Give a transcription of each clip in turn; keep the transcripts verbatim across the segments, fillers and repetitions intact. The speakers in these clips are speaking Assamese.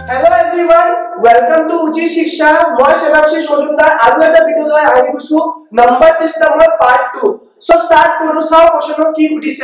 Hello everyone, welcome to Uchi Shiksha. মই Shebakshi Mojumdar আৰু এটা ভিডিও লৈ আহি গৈছো নাম্বাৰ সিস্টেমৰ পাৰ্ট টু। সো স্টার্ট কৰো চাও কোশ্চন কি সুধিছে।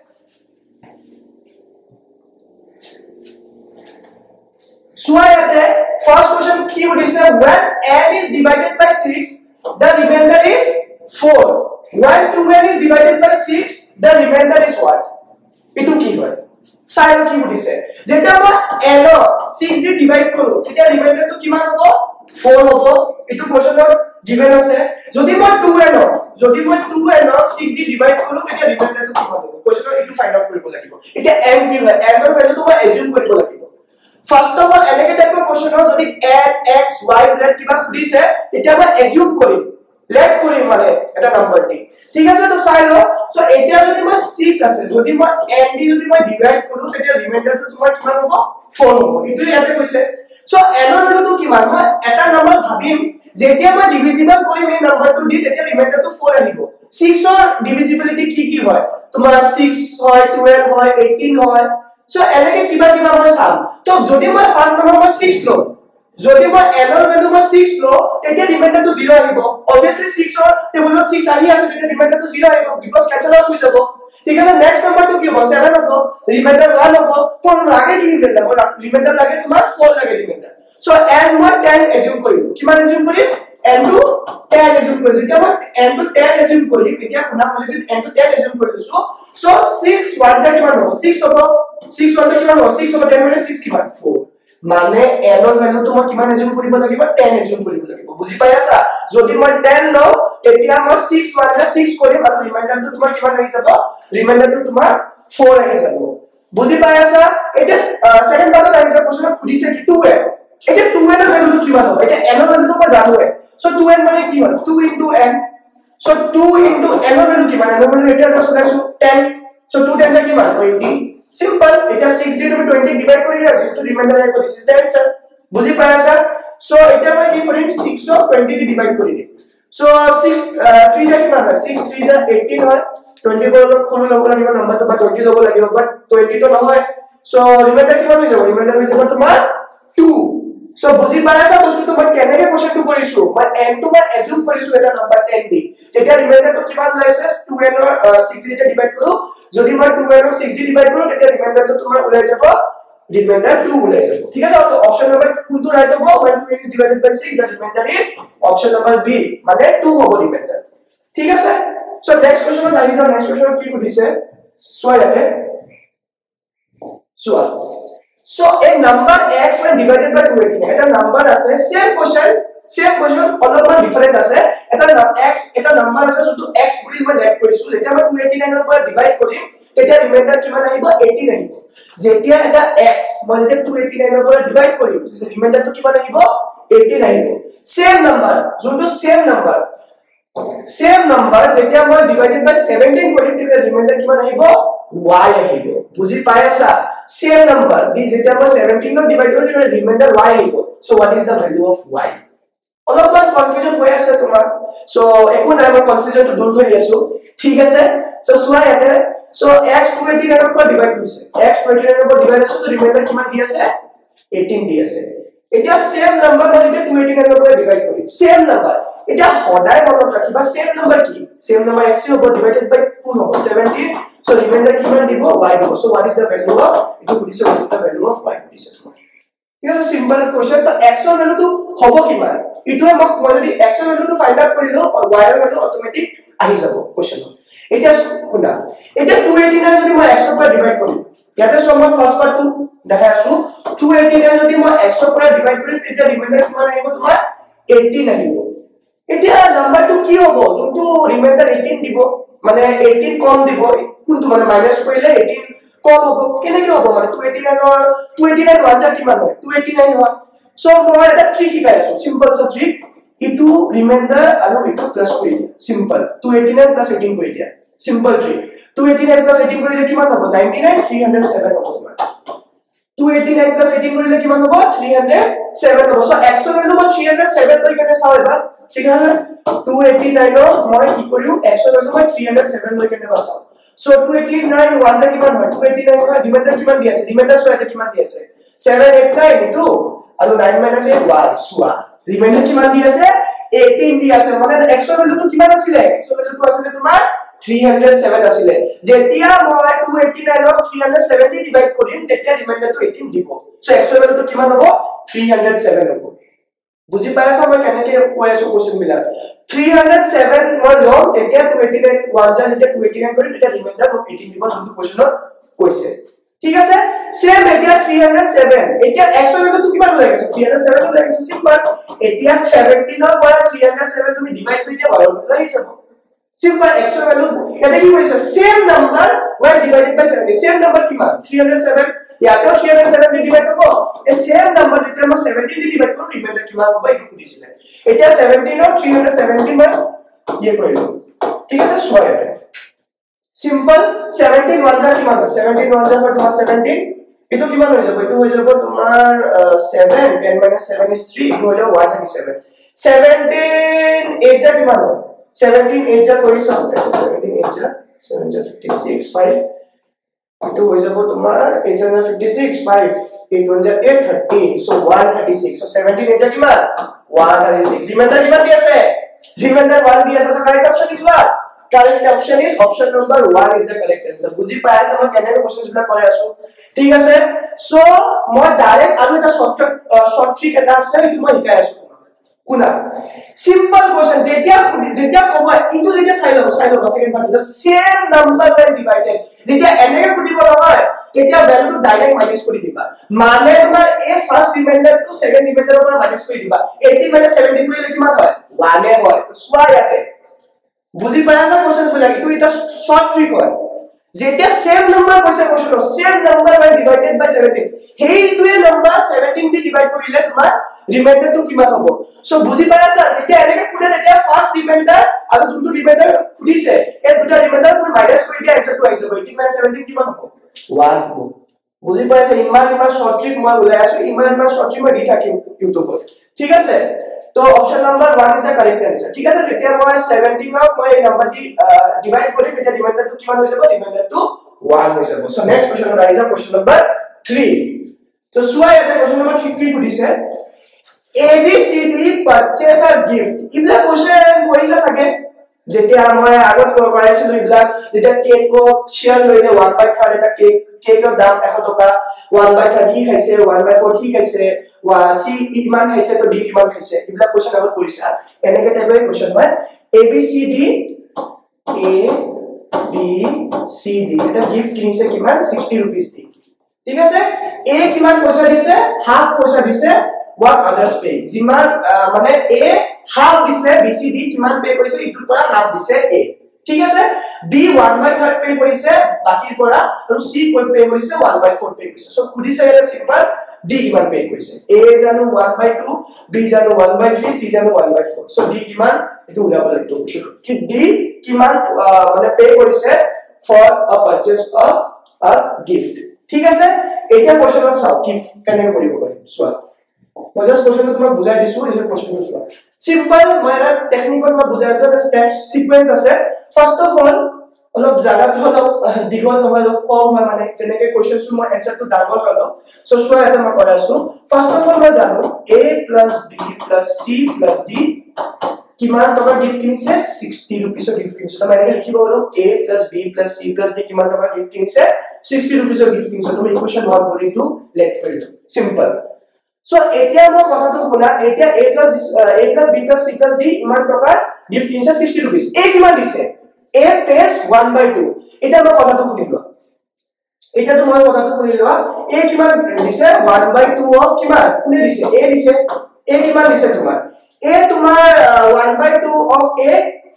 সো ইয়াতে ফার্স্ট কোশ্চন কি সুধিছে, when n is divided by six the remainder is four. when two n is divided by six the remainder is what? এটো কি হয়? সাইন কি বুঝিছে যেটা মই n six দি ডিভাইড কৰো তেতিয়া রিমাইন্ডার তো কিমান হ'ব four হ'ব। এটো কোশ্চনত গিভেন আছে। যদি মই two n যদি মই two n six দি ডিভাইড কৰো তেতিয়া রিমাইন্ডার তো কিমান হ'ব কোশ্চনত এটো ফাইন্ড আউট কৰিব লাগিব। এতিয়া n কি হয়, n ৰ ভ্যালুটো মই এজিউম কৰিব লাগিব। ফার্স্ট অফ অল এনেকে টাইপৰ কোশ্চনত যদি n x y z কিবা সুধিছে তেতিয়া মই এজিউম কৰিম, লেট কৰিম মানে এটা নাম্বাৰ দি। ঠিক আছে, তো চাই লো। সো এতিয়া যদি মই six আছে, যদি মই n দি যদি মই ডিভাইড কৰো তেতিয়া রিমাইন্ডারটো তোমাৰ কিমান হ'ব four হ'ব। ইটো ইয়াতে কৈছে। সো n ৰ ভ্যালুটো কিমান, মই এটা নাম্বাৰ ভাবিম যেতিয়া মই ডিভিজিবল কৰিম এই নাম্বাৰটো দি তেতিয়া রিমাইন্ডারটো four আহিব। six ৰ ডিভিজিবিলিটি কি কি হয়, তোমাৰ six হয়, twelve হয়, eighteen হয়। সো এনেকে কিবা কিবা মই চাম। তো যদি মই ফার্স্ট নাম্বাৰ মই six লম, যদি মই n ৰ ভ্যালু মই six লো তেতিয়া রিমাইন্ডারটো zero আহিব। obviously six ৰ টেবুলত six আহি আছে তেতিয়া রিমাইন্ডারটো zero আহিব বিকজ ক্যান্সেল আউট হৈ যাব। ঠিক আছে, নেক্সট নাম্বাৰটো কি হ'ব seven হ'ব, রিমাইন্ডার one হ'ব। কোন লাগে কি রিমাইন্ডার, মোৰ রিমাইন্ডার লাগে তোমাৰ four লাগে রিমাইন্ডার। সো n মই ten এজিউম কৰিম। কিমান এজিউম কৰিম, n টু ten এজিউম কৰিম। যেতিয়া মই n টু ten এজিউম কৰিম এতিয়া শুনা, মই যদি n টু ten এজিউম কৰিছো সো six one যা কিমান হ'ব six হ'ব। six one যা কিমান হ'ব six হ'ব, ten minus six কিমান four। মানে n ৰ ভ্যালুটো মই কিমান এজিউম কৰিব লাগিব ten এজিউম কৰিব লাগিব। বুজি পাই আছা? যদি মই ten লও তেতিয়া মই six one যা six কৰিম আৰু ৰিমাইন্ডাৰটো তোমাৰ কিমান আহি যাব, ৰিমাইন্ডাৰটো তোমাৰ four আহি যাব। বুজি পাই আছা? এটা সেকেন্ড পাৰ্টত আহি যাব কোশ্চন সুধিছে কি two n। এতিয়া two n ৰ ভ্যালুটো কিমান হ'ব, এতিয়া n ৰ ভ্যালুটো মই জানোৱে। সো two n মানে কি হয় two into n। So two into n ৰ ভ্যালু কিমান, n ৰ ভ্যালু এটা জাস্ট ওলাইছো ten। সো two ten যা কিমান twenty। সিম্পল, এটা six দি তুমি twenty ডিভাইড কৰি দিয়া যেটো রিমাইন্ডার আহিব, দিস ইজ দ্য আনসার। বুজি পাই আছা? সো এটা মই কি কৰিম six ক twenty দি ডিভাইড কৰি দিম। সো six three যা কিমান হয় six three যা eighteen হয়। twenty ৰ লগত খৰু লব লাগিব নাম্বাৰটো বা twenty লব লাগিব, বাট twenty তো নহয়। সো রিমাইন্ডার কিমান হৈ যাব, রিমাইন্ডার হৈ যাব তোমাৰ two। সো বুজি পাই আছা বস্তুটো মই কেনেকে কোশ্চনটো কৰিছো, মই n টো মই এজিউম কৰিছো এটা নাম্বাৰ ten দি। তেতিয়া রিমাইন্ডারটো কিমান ওলাইছে two n ৰ six দি ডিভাইড কৰো, যদি মই two n ৰ six দি ডিভাইড কৰো তেতিয়া রিমাইন্ডারটো তোমাৰ ওলাই যাব রিমাইন্ডার two ওলাই যাব। ঠিক আছে, তো অপশন নাম্বার কোনটো রাইট হ'ব, when two n is divided by six the remainder is option number B মানে two হ'ব রিমাইন্ডার। ঠিক আছে, সো নেক্সট কোশ্চনত আহি যাও। নেক্সট কোশ্চনত কি সুধিছে সোয়া ইয়াতে সোয়া। So a number x when divided by two eighteen এটা নাম্বার আছে, সেম কোশ্চন সেম কোশ্চন অলপমান ডিফারেন্ট আছে। এটা x এটা নাম্বার আছে যোনটো x বুলি মই লেট কৰিছো, যেতিয়া মই two eighty-nine ৰ পৰা ডিভাইড কৰিম তেতিয়া রিমাইন্ডার কিমান আহিব eighteen আহিব। যেতিয়া এটা x মই যেতিয়া two eighty-nine ৰ পৰা ডিভাইড কৰিম রিমাইন্ডারটো কিমান আহিব eighteen আহিব। সেম নাম্বার যোনটো সেম নাম্বার সেম নাম্বার যেতিয়া মই ডিভাইডেড বাই seventeen কৰিম তেতিয়া রিমাইন্ডার কিমান আহিব y আহিব। বুজি পাই আছা? সেম নাম্বার দি যেতিয়া মই seventeen ক ডিভাইড কৰিম তেতিয়া রিমাইন্ডার y আহিব। So what is the value of y? অলপমান কনফিউজন হৈ আছে তোমাৰ। সো একো নাই, মই কনফিউজনটো দূৰ কৰি আছো। ঠিক আছে, সো সোয়া ইয়াতে। সো x two eighty-nine ৰ পৰা ডিভাইড হৈছে, x two eighty-nine ৰ পৰা ডিভাইড হৈছে, তো রিমাইন্ডার কিমান দি আছে eighteen দি আছে। এতিয়া সেম নাম্বার মই যেতিয়া two eighty-nine ৰ পৰা ডিভাইড কৰিম সেম নাম্বার, এটা সদায় মনত ৰাখিবা সেম নাম্বার কি, সেম নাম্বার x হ'ব ডিভাইডেড বাই কোন হ'ব seventeen। সো রিমাইন্ডার কিমান দিব y দিব। So what is the value of, ইটো সুধিছে what is the value of y সুধিছে। ঠিক আছে, সিম্পল কোশ্চন। তো x ৰ ভ্যালুটো হ'ব কিমান, ইটোৱে মোক মই যদি x ৰ ভ্যালুটো ফাইন্ড আউট কৰিলো y ৰ ভ্যালু অটোমেটিক আহি যাব কোশ্চনত। এতিয়া শুনা, এতিয়া two eighty-nine যদি মই x ৰ পৰা ডিভাইড কৰিম, ইয়াতে সো মই ফার্স্ট পাৰ্টটো দেখাই আছো। two eighty-nine যদি মই x ৰ পৰা ডিভাইড কৰিম তেতিয়া রিমাইন্ডার কিমান আহিব তোমাৰ eighteen আহিব। এতিয়া নাম্বাৰটো কি হ'ব যোনটো রিমাইন্ডার eighteen দিব, মানে eighteen কম দিব, কোনটো মানে মাইনাস কৰিলে eighteen কম হ'ব। কেনেকে হ'ব মানে two eighty-nine ৰ two eighty-nine ওৱান যা কিমান হয় two eighty-nine হয়। সো মই এটা ট্ৰিক শিকাই আছো, সিম্পল সা ট্ৰিক। ইটো রিমাইন্ডার আৰু ইটো প্লাস কৰি দিয়া, simple two eighty-nine plus eighteen কৰি দিয়া, simple trick. two eighty-nine plus eighteen কৰিলে কিমান হ'ব ninety-nine, three hundred seven হ'ব তোমাৰ। two eighty-nine plus eighteen কৰিলে কিমান হ'ব three hundred seven হ'ব। সো x ৰ ভ্যালু মই three hundred seven লৈ কেনে চাও এবাৰ। ঠিক আছে, two eighty-nine ৰ মই কি কৰিম x ৰ ভ্যালু মই three hundred seven লৈ কেনে চাও। সো two eighty-nine ওৱান যা কিমান হয় two eighty-nine হয়, রিমাইন্ডার কিমান দি আছে, রিমাইন্ডার সোয়াতে কিমান দি আছে seven eight nine ইটো আৰু nine minus eight one সোৱা ৰিমাইন্ডাৰ কিমান দি আছে eighteen দি আছে মানে x ৰ ভ্যালুটো কিমান আছিল x ৰ ভ্যালুটো আছিল তোমাৰ three hundred seven আছিল যেতিয়া মই two eighty-nine ক three hundred seventy ডিভাইড কৰিম তেতিয়া ৰিমাইন্ডাৰটো eighteen দিব সো x ৰ ভ্যালুটো কিমান হ'ব three hundred seven হ'ব বুজি পাইছা মই কেনেকৈ কৈ আছো কোৱেশ্চন বিলাক three hundred seven মই লম তেতিয়া two eighty-nine one যা যেতিয়া two eighty-nine কৰি তেতিয়া ৰিমাইন্ডাৰ মোক eighteen দিব যোনটো কোৱেশ্চনত কৈছে ঠিক আছে সেম এতিয়া three hundred seven এতিয়া x ৰ ভ্যালুটো কিমান হৈ গৈছে three hundred seven হৈ গৈছে সিম্পল এতিয়া seventeen ৰ পৰা three hundred seven তুমি ডিভাইড কৰি দিয়া বাৰ হৈ যাব সিম্পল x ৰ ভ্যালু এটা কি কৰিছে same number when divided by seventy same number কিমান three hundred seven ইয়াতো three hundred seven দি ডিভাইড হ'ব এই সেম নাম্বাৰ যেতিয়া মই seventeen দি ডিভাইড কৰিম ৰিমাইন্ডাৰ কিমান হ'ব এইটো সুধিছিলে এতিয়া seventeen ৰ three hundred seventy মই ইয়ে কৰিলো ঠিক আছে সোৱা এটা সিম্পল seventeen one যা কিমান হয় seventeen one যা হয় তোমাৰ seventeen এটো কিমান হৈ যাব এটো হৈ যাব তোমাৰ seven ten minus seven is three এটো হৈ যাব one thirty-seven seventeen eight যা কিমান হয় seventeen eight যা কৰি চাও seventeen eight যা seven যা fifty-six five এটো হৈ যাব তোমাৰ eight যা fifty-six five eight one যা eight thirty so one thirty-six so seventeen eight যা কিমান one thirty-six রিমাইন্ডার কিমান দি আছে রিমাইন্ডার one দি আছে so correct option is what correct option is option number one is the correct answer বুজি পাইছা মই কেনেকৈ কোৱেশ্চনস বিলাক কৰি আছো ঠিক আছে সো মই ডাইৰেক্ট আৰু এটা শৰ্ট শৰ্ট ট্ৰিক এটা আছে এইটো মই শিকাই আছো কুনা সিম্পল কোৱেশ্চন যেতিয়া যেতিয়া কব ইটো যেতিয়া চাই লব চাই লব second part the same number when divided যেতিয়া এনেকৈ কুটিব নহয় তেতিয়া ভ্যালুটো ডাইৰেক্ট মাইনাস কৰি দিবা মানে তোমাৰ এই ফাৰ্স্ট ৰিমাইন্ডাৰ টু সেকেন্ড ৰিমাইন্ডাৰৰ পৰা মাইনাস কৰি দিবা eighteen minus seventeen কৰিলে কিমান হয় one হয় তো সোৱা ইয়াতে বুজি পাইছা কোৱেশ্চনস বিলাক ইটো এটা শৰ্ট ট্ৰিক হয় যেতিয়া সেম নাম্বাৰ কৈছে question same number by divided by seventeen হেইটোৱে নাম্বাৰ seventeen দি ডিভাইড কৰিলে তোমাৰ ৰিমাইন্ডাৰটো কিমান হ'ব সো বুজি পাইছা যেতিয়া এনেকৈ কুনে তেতিয়া ফাৰ্স্ট ৰিমাইন্ডাৰ আৰু যোনটো ৰিমাইন্ডাৰ খুদিছে এই দুটা ৰিমাইন্ডাৰ তুমি মাইনাস কৰি দিয়া আনসাৰটো আহি যাব eighteen minus seventeen কিমান হ'ব one হ'ব বুজি পাইছা ইমান ইমান শৰ্ট ট্ৰিক মই ওলাই আছো ইমান ইমান শৰ্ট ট্ৰিক মই দি থাকিম ইউটিউবত ঠিক আছে তো option number one is the correct answer ঠিক আছে যেতিয়া মই seventeen ক মই এই নাম্বাৰটি ডিভাইড কৰিম তেতিয়া ৰিমাইন্ডাৰটো কিমান হৈ যাব ৰিমাইন্ডাৰটো one হৈ যাব সো নেক্সট কোৱেশ্চন আহি যাব কোৱেশ্চন নাম্বাৰ three তো সোৱা এটা কোৱেশ্চন নাম্বাৰ three কি সুধিছে A B C D purchase a gift ইবলা কোৱেশ্চন কৰিছা সাগে যেতিয়া মই আগত কৰাইছিলো ইবলা যেতিয়া কেকক শেয়াৰ লইলে one by third এটা কেক কেকৰ দাম one hundred টকা one by third হি খাইছে one by four হি খাইছে ওয়া সি ইমান খাইছে তো ডি কিমান খাইছে ইবলা কোৱেশ্চন আগত কৰিছা এনেকে টাইপৰ কোৱেশ্চন হয় A B C D A B C D এটা গিফট কিনিছে কিমান sixty rupees দি ঠিক আছে A কিমান পইচা দিছে হাফ পইচা দিছে what others pay জিমান মানে A half দিছে B C D কিমান পে কৰিছে ইটোৰ পৰা half দিছে A ঠিক আছে B one by third pay কৰিছে বাকিৰ পৰা আৰু C পে কৰিছে one by four পে কৰিছে সো খুদিছে এটা সিম্পল D কিমান পে কৰিছে A জানো one by two B জানো one by three C জানো one by four so D কিমান এটো উলাব লাগিব কি D কিমান মানে পে কৰিছে for a purchase of a gift ঠিক আছে এটা কোৱেশ্চনত চাও কি কেনে কৰিব পাৰি সোৱা মই জাস্ট কোৱেশ্চনটো তোমাক বুজাই দিছো এই কোৱেশ্চনটো সোৱা সিম্পল মই এটা টেকনিকত মই বুজাই দিও এটা স্টেপ সিকোয়েন্স আছে ফার্স্ট অফ অল অলপ জাগাত অলপ দিগল নহয় অলপ কম হয় মানে যেনেকৈ কোৱেশ্চনটো মই এনসাৰটো ডাবল কৰিলো সো সোৱা এটা মই কৰি আছো ফার্স্ট অফ অল মই জানো A + B + C + D কিমান টকা গিফট কিনিছে sixty rupees of gift কিনিছে মানে এনেকৈ লিখিব পাৰো A + B + C + D কিমান টকা গিফট কিনিছে sixty rupees of gift কিনিছে তুমি ইকুৱেশ্যন one কৰি দিও লেট কৰি দিও সিম্পল সো এতিয়া মই কথাটো শুনা এতিয়া A + A + B + C + D ইমান টকা গিফট কিনিছে sixty rupees A কিমান দিছে A pays one by two এটা মই কথাটো শুনিলো এটা তো মই কথাটো শুনিলো A কিমান দিছে one by two of কিমান কোনে দিছে A দিছে A কিমান দিছে তোমাৰ A তোমাৰ one by two of A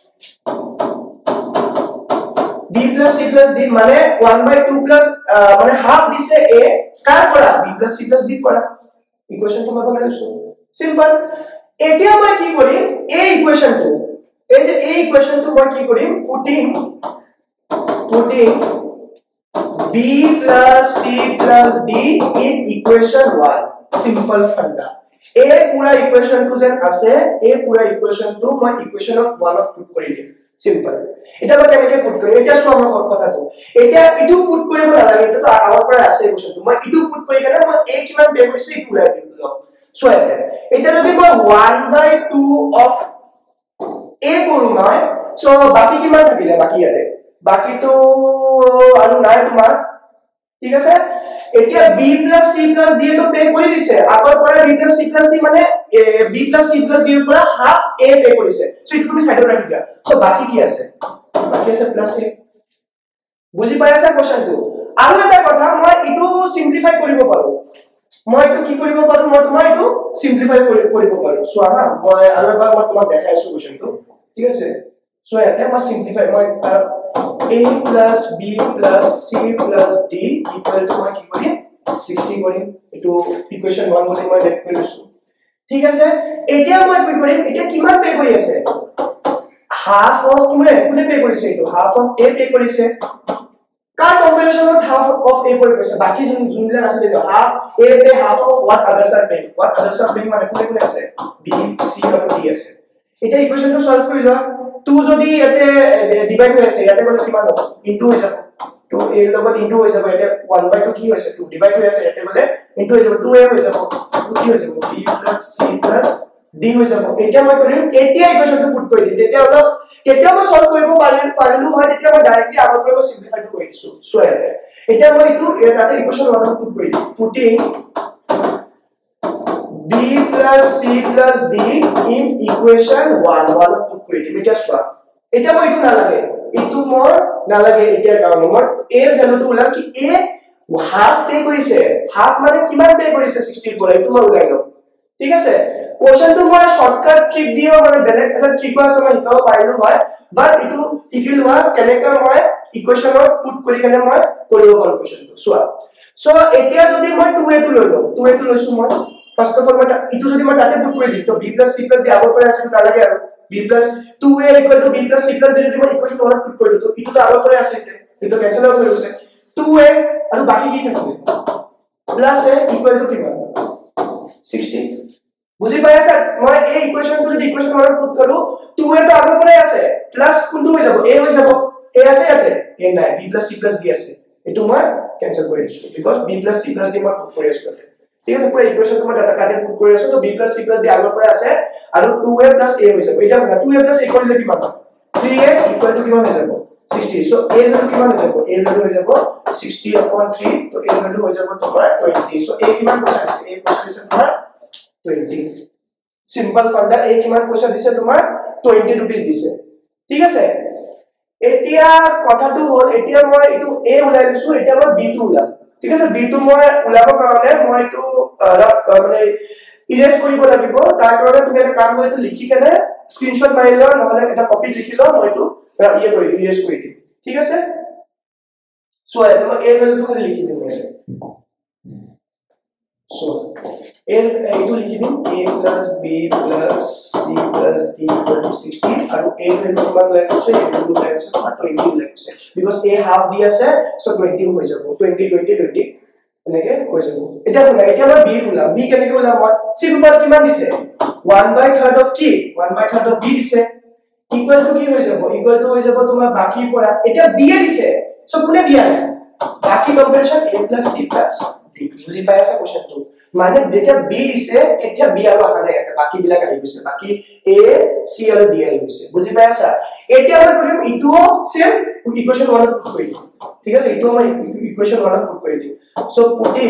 B plus C plus D মানে one by two plus মানে half দিছে A কাৰ পৰা B plus C plus D পৰা ইকুৱেশ্যন তো মই বনাইছো সিম্পল এতিয়া মই কি কৰিম এই ইকুৱেশ্যনটো এই যে এই ইকুৱেশ্যনটো মই কি কৰিম putting putting B plus C plus D in equation one simple funda এই পুরা ইকুয়েশন টু যেন আছে এই পুরা ইকুয়েশন টু মই ইকুয়েশন অফ one অফ পুট কৰি দিম সিম্পল এটা মই কেনেকৈ পুট কৰিম এটা সো আমাৰ কথাটো এটা ইটো পুট কৰিব নালাগে এটা তো আগৰ পৰা আছে কোৱেশ্চনটো মই ইটো পুট কৰি কেনে মই a কিমান পে কৰিছো ইটো ওলাই দিম সো এটা এটা যদি মই one by two of a কৰো মই সো বাকি কিমান থাকিলে বাকি ইয়াতে বাকি তো আৰু নাই তোমাৰ ঠিক আছে এতিয়া b + c + d তো পে কৰি দিছে আগৰ পৰা b + c + d মানে b + c + d ৰ পৰা হাফ a পে কৰিছে সো ইটো তুমি সাইডত ৰাখি দিয়া সো বাকি কি আছে বাকি আছে প্লাস a বুজি পাই আছা কোৱেশ্চনটো আৰু এটা কথা মই ইটো সিম্পলিফাই কৰিব পাৰো মই ইটো কি কৰিব পাৰো মই তোমাৰ ইটো সিম্পলিফাই কৰিব পাৰো সোৱা হা মই আৰু এবাৰ মই তোমাক দেখাই আছো কোৱেশ্চনটো ঠিক আছে সো ইয়াতে মই সিম্পলিফাই মই a plus b plus c plus d equal to মই কি কৰিম sixty কৰিম এটো ইকুৱেশন one বুলি মই লেখ কৰিছো ঠিক আছে এতিয়া মই কি কৰিম এতিয়া কিমান পে কৰি আছে half of কোনে কোনে পে কৰিছে এটো half of a পে কৰিছে কাৰ কম্বিনেশনত half of a পে কৰিছে বাকি যোন যোনবিলাক আছে দেখো half a pay half of what others are paying what others are paying মানে কোনে কোনে আছে b c আৰু d আছে এটা ইকুৱেশনটো সলভ কৰি লোৱা two যদি এতে ডিভাইড হৈ আছে ইয়াতে বলে কিমান হ'ব ইনটু হৈ যাব two a লগত ইনটু হৈ যাব এতে one by two কি হৈছে two ডিভাইড হৈ আছে ইয়াতে বলে ইনটু হৈ যাব two a হৈ যাব কি হৈ যাব b + c + d হৈ যাব এতিয়া মই কৰিম এতিয়া ইকুৱেশনটো পুট কৰি দিম তেতিয়া হলো কেতিয়া মই সলভ কৰিব পাৰিম পাৰিলো হয় তেতিয়া মই ডাইৰেক্টলি আগৰ পৰা সিম্পলিফাই কৰি দিছো সো ইয়াতে এতিয়া মই ইটো তাতে ইকুৱেশন one পুট কৰি দিম putting b plus c plus d in equation one one put কৰি দিম এটা সোৱা এটা মই ইটো না লাগে ইটো মোৰ না লাগে এটা কাৰণ মোৰ a ভ্যালুটো ওলাম কি a হাফ পে কৰিছে হাফ মানে কিমান পে কৰিছে sixty পৰা ইটো মই ওলাই লম ঠিক আছে কোৱেশ্চনটো মই শৰ্টকাট ট্ৰিক দিও মানে বেলেগ এটা ট্ৰিক আছে মই হিকাব পাৰিলো হয় বাট ইটো ইকুৱেল হোৱা কেনেকৈ মই ইকুৱেশনত পুট কৰি কেনে মই কৰিব পাৰো কোৱেশ্চনটো সোৱা সো এতিয়া যদি মই two a টো লৈ লম two a টো লৈছো মই ফার্স্ট অফ অল মই ইটো যদি মই তাতে পুট কৰি দিম তো b + c + d আগৰ পৰা আছে তো লাগে আৰু b + two a = b + c + d যদি মই ইকুৱেশন one পুট কৰি দিম তো ইটো তো আগৰ পৰা আছে এটো কেনসেল হৈ গৈছে two a আৰু বাকি কি থাকিব প্লাস a = কিমান sixty বুজি পাই আছা মই এই ইকুৱেশনটো যদি ইকুৱেশন one পুট কৰো two a তো আগৰ পৰা আছে প্লাস কোনটো হৈ যাব a হৈ যাব a আছে ইয়াতে a নাই b + c + d আছে এটো মই কেনসেল কৰি দিছো বিকজ b + c + d মই পুট কৰি আছো ঠিক আছে পুৰা ইকুৱেশনটো মই ডাটা কাটে পুট কৰি আছো তো b + c + d আগৰ পৰা আছে আৰু two a + a হৈ যাব এটা two a + a কৰিলে কিমান three a = কিমান হৈ যাব sixty সো a ভ্যালু কিমান হৈ যাব a ভ্যালু হৈ যাব sixty upon three তো a ভ্যালু হৈ যাব তোমাৰ twenty সো a কিমান পইচা আছে a পইচা দিছে তোমাৰ twenty সিম্পল ফান্ডা a কিমান পইচা দিছে তোমাৰ twenty rupees দিছে ঠিক আছে এতিয়া কথাটো হল এতিয়া মই ইটো a উলাই লৈছো এতিয়া মই b টো উলাম ঠিক আছে b টো মই উলাব কাৰণে মই ইটো মানে ইৰেজ কৰিব লাগিব তাৰ কাৰণে তুমি এটা কাম কৰি ইটো লিখি কেনে স্ক্ৰিনশ্বট মাৰি লও নহলে এটা কপি লিখি লও মই ইটো ইয়ে কৰি ইৰেজ কৰি দিম ঠিক আছে সো এটা মই a ভ্যালুটো খালি লিখি দিম সো a এইটো লিখি দিম a + b + c + d = sixty আৰু a ভ্যালু কিমান লাগিছে a ভ্যালু লাগিছে twenty লাগিছে because a half d আছে সো twenty হৈ যাব twenty twenty twenty এনেকে হৈ যাব এটা শুনা এতিয়া মই b উলাম b কেনেকৈ উলাম মই সিম্পল কিমান দিছে one by third of কি one by third of b দিছে ইকুৱেল টু কি হৈ যাব ইকুৱেল টু হৈ যাব তোমাৰ বাকি পৰা এটা b এ দিছে সো কোনে দিয়া নাই বাকি কম্বিনেশন a + c + d বুজি পাই আছা কোৱেশ্চনটো মানে যেতিয়া b দিছে এতিয়া b আৰু আহা নাই এটা বাকি বিলাক আহি গৈছে বাকি a c আৰু d আহি গৈছে বুজি পাই আছা এতিয়া মই কৰিম ইটো সেম ইকুৱেশন one পুট কৰি দিম ঠিক আছে ইটো মই ইকুৱেশন one পুট কৰি দিম so putting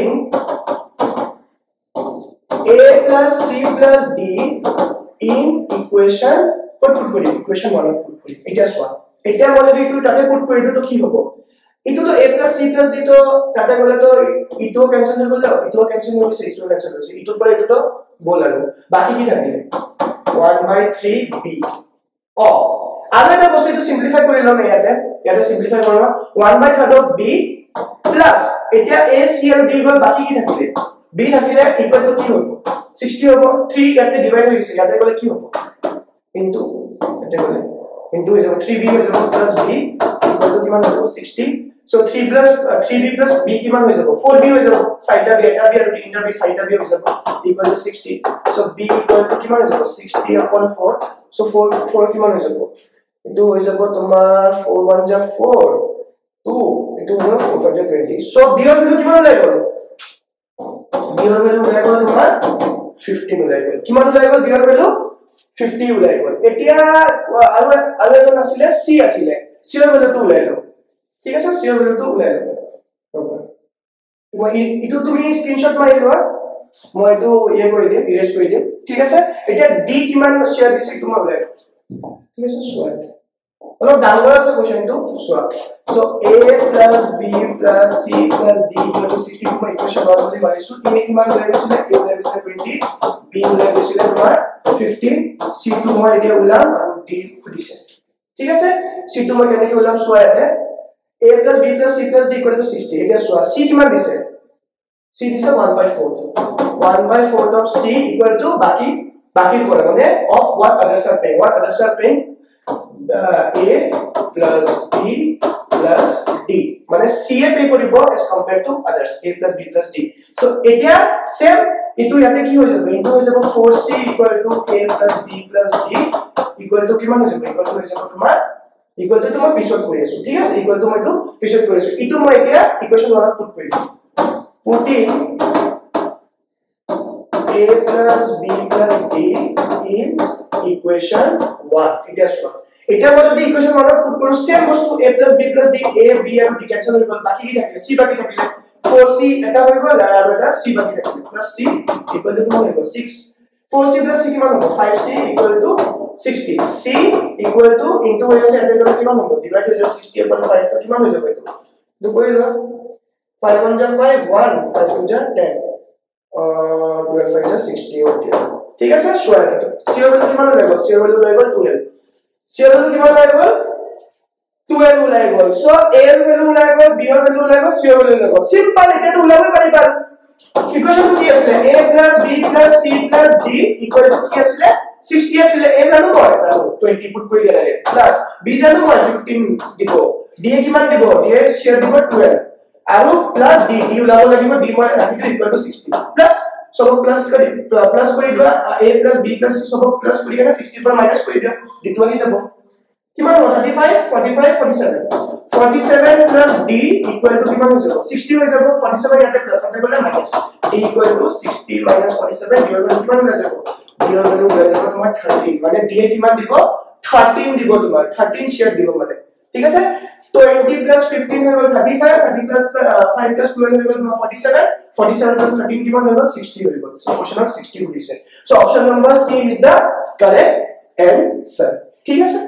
a + c + d in equation put কৰি দিম ইকুৱেশন one পুট কৰি এতিয়া সোৱা এতিয়া মই যদি ইটো তাতে পুট কৰি দিও তো কি হ'ব ইটো তো a + c + d তো তাতে গলে তো ইটো ক্যান্সেল হৈ গল ইটো ক্যান্সেল হৈ গৈছে ইটো ক্যান্সেল হৈছে ইটো পৰা ইটো তো গল আৰু বাকি কি থাকিলে one by three b অ আৰু এটা বস্তু ইটো সিম্পলিফাই কৰি লম ইয়াতে ইয়াতে সিম্পলিফাই কৰবা one by third of b plus এতিয়া a c আৰু d গল বাকি কি থাকিলে b থাকিলে ইকুৱেল টু কি হ'ব sixty হ'ব three ইয়াতে ডিভাইড হৈ গৈছে ইয়াতে গলে কি হ'ব ইনটু ইয়াতে গলে ইনটু হৈ যাব three b হৈ যাব প্লাস b ইকুৱেল টু কিমান হ'ব sixty so three plus uh, three b plus b কিমান হৈ যাব four b হৈ যাব সাইডা b এটা b আৰু তিনটা b সাইডা b হৈ যাব equal to sixty so b equal to কিমান হৈ যাব sixty upon four so four four কিমান হৈ যাব इटु हो जाबो तुम्हार four one जा four two इटु हो four five जा twenty सो b ৰ ভ্যালু কিমান ওলাই গল b ৰ ভ্যালু ওলাই গল তোমাৰ fifteen ওলাই গল কিমান ওলাই গল b ৰ ভ্যালু fifty ওলাই গল এতিয়া আৰু আৰু এজন আছিল c আছিল c ৰ ভ্যালুটো ওলাই লও ঠিক আছে c ৰ ভ্যালুটো ওলাই লও মই ইটো তুমি স্ক্ৰিনশ্বট মাৰি লোৱা মই ইটো ইয়ে কৰি দিম ইৰেজ কৰি দিম ঠিক আছে এতিয়া d কিমান শেয়াৰ দিছে ইটো মই ওলাই ঠিক আছে সোৱা অলপ ডাঙৰ আছে কোৱেশ্চনটো সোৱা so a + b + c + d = sixty মই ইকুৱেশ্যন ওৱান বুলি মাৰিছো a কিমান ওলাই গৈছিল a ওলাই গৈছিল twenty b ওলাই গৈছিল তোমাৰ fifteen c টো মই এতিয়া ওলাম আৰু d খুদিছে ঠিক আছে c টো মই কেনেকৈ ওলাম সোৱা ইয়াতে a + b + c + d = sixty এতিয়া সোৱা c কিমান দিছে c দিছে one by four one by four of c equal to বাকি বাকি পৰে মানে of what others are paying what others are paying uh, a plus b plus d মানে c এ পে কৰিব as compared to others a plus b plus d so এতিয়া same ইটো ইয়াতে কি হৈ যাব ইটো হৈ যাব four c equal to a plus b plus d equal to কিমান হৈ যাব equal to হৈ যাব তোমাৰ equal to মই পিছত কৰি আছো ঠিক আছে equal to মই তো পিছত কৰি আছো ইটো মই এতিয়া ইকুৱেশ্যন ওৱানত পুট কৰি দিম putting a plus b plus d in equation one এটা সব এটা মই যদি ইকুয়েশন one পুট কৰো সেম বস্তু a plus b plus d a b আৰু d ক্যান্সেল হৈ গল বাকি কি থাকিলে c বাকি থাকিলে four c এটা হৈ গল আৰু এটা c বাকি থাকিলে plus c equal to কিমান হ'ব six four c plus c কিমান হ'ব five c equal to sixty c equal to into হৈ আছে এটা গলে কিমান হ'ব ডিভাইড হৈ যাব sixty upon five তো কিমান হৈ যাব এটো তো কৰি লোৱা five one ja five one five two ja ten uh twelve five ja sixty okay ঠিক আছে সোয়া এটা c এর ভ্যালু কিমান ওলাই গল c এর ভ্যালু ওলাই গল twelve c এর ভ্যালু কিমান ওলাই গল twelve ওলাই গল সো a এর ভ্যালু ওলাই গল b এর ভ্যালু ওলাই গল c এর ভ্যালু ওলাই গল সিম্পল এটা তো ওলাবই পাৰিবা ইকুয়েশন কি আছিল a + b + c + d = কি আছিল sixty আছিল a জানো মই জানো twenty পুট কৰি দিলে প্লাস b জানো মই fifteen দিব d এ কিমান দিব d এ শেয়ার দিব twelve আৰু প্লাস d d ওলাব লাগিব d মই ৰাখিলে ইকুৱেল টু sixty প্লাস সব প্লাস কৰি প্লাস কৰি দিবা a + b + c সব প্লাস কৰি কিনে sixty পৰা মাইনাস কৰি দিবা d টো আহি যাব কিমান হ'ব thirty-five forty-five forty-seven forty-seven plus d equal to কিমান হৈ যাব sixty হৈ যাব forty-seven ইয়াতে প্লাস তাতে গলে minus d equal to sixty minus forty-seven d equal to কিমান হৈ যাব d equal to হৈ যাব তোমাৰ thirteen মানে d এ কিমান দিব thirteen দিব তোমাৰ thirteen শেয়ার দিব মানে ঠিক আছে twenty plus fifteen হৈ গল thirty-five thirty plus five plus twelve হৈ গল তোমাৰ forty-seven forty-seven plus thirteen কিমান হৈ গল sixty হৈ গল সো কোশ্চেন অফ sixty দিছে so option number c is the correct answer ঠিক আছে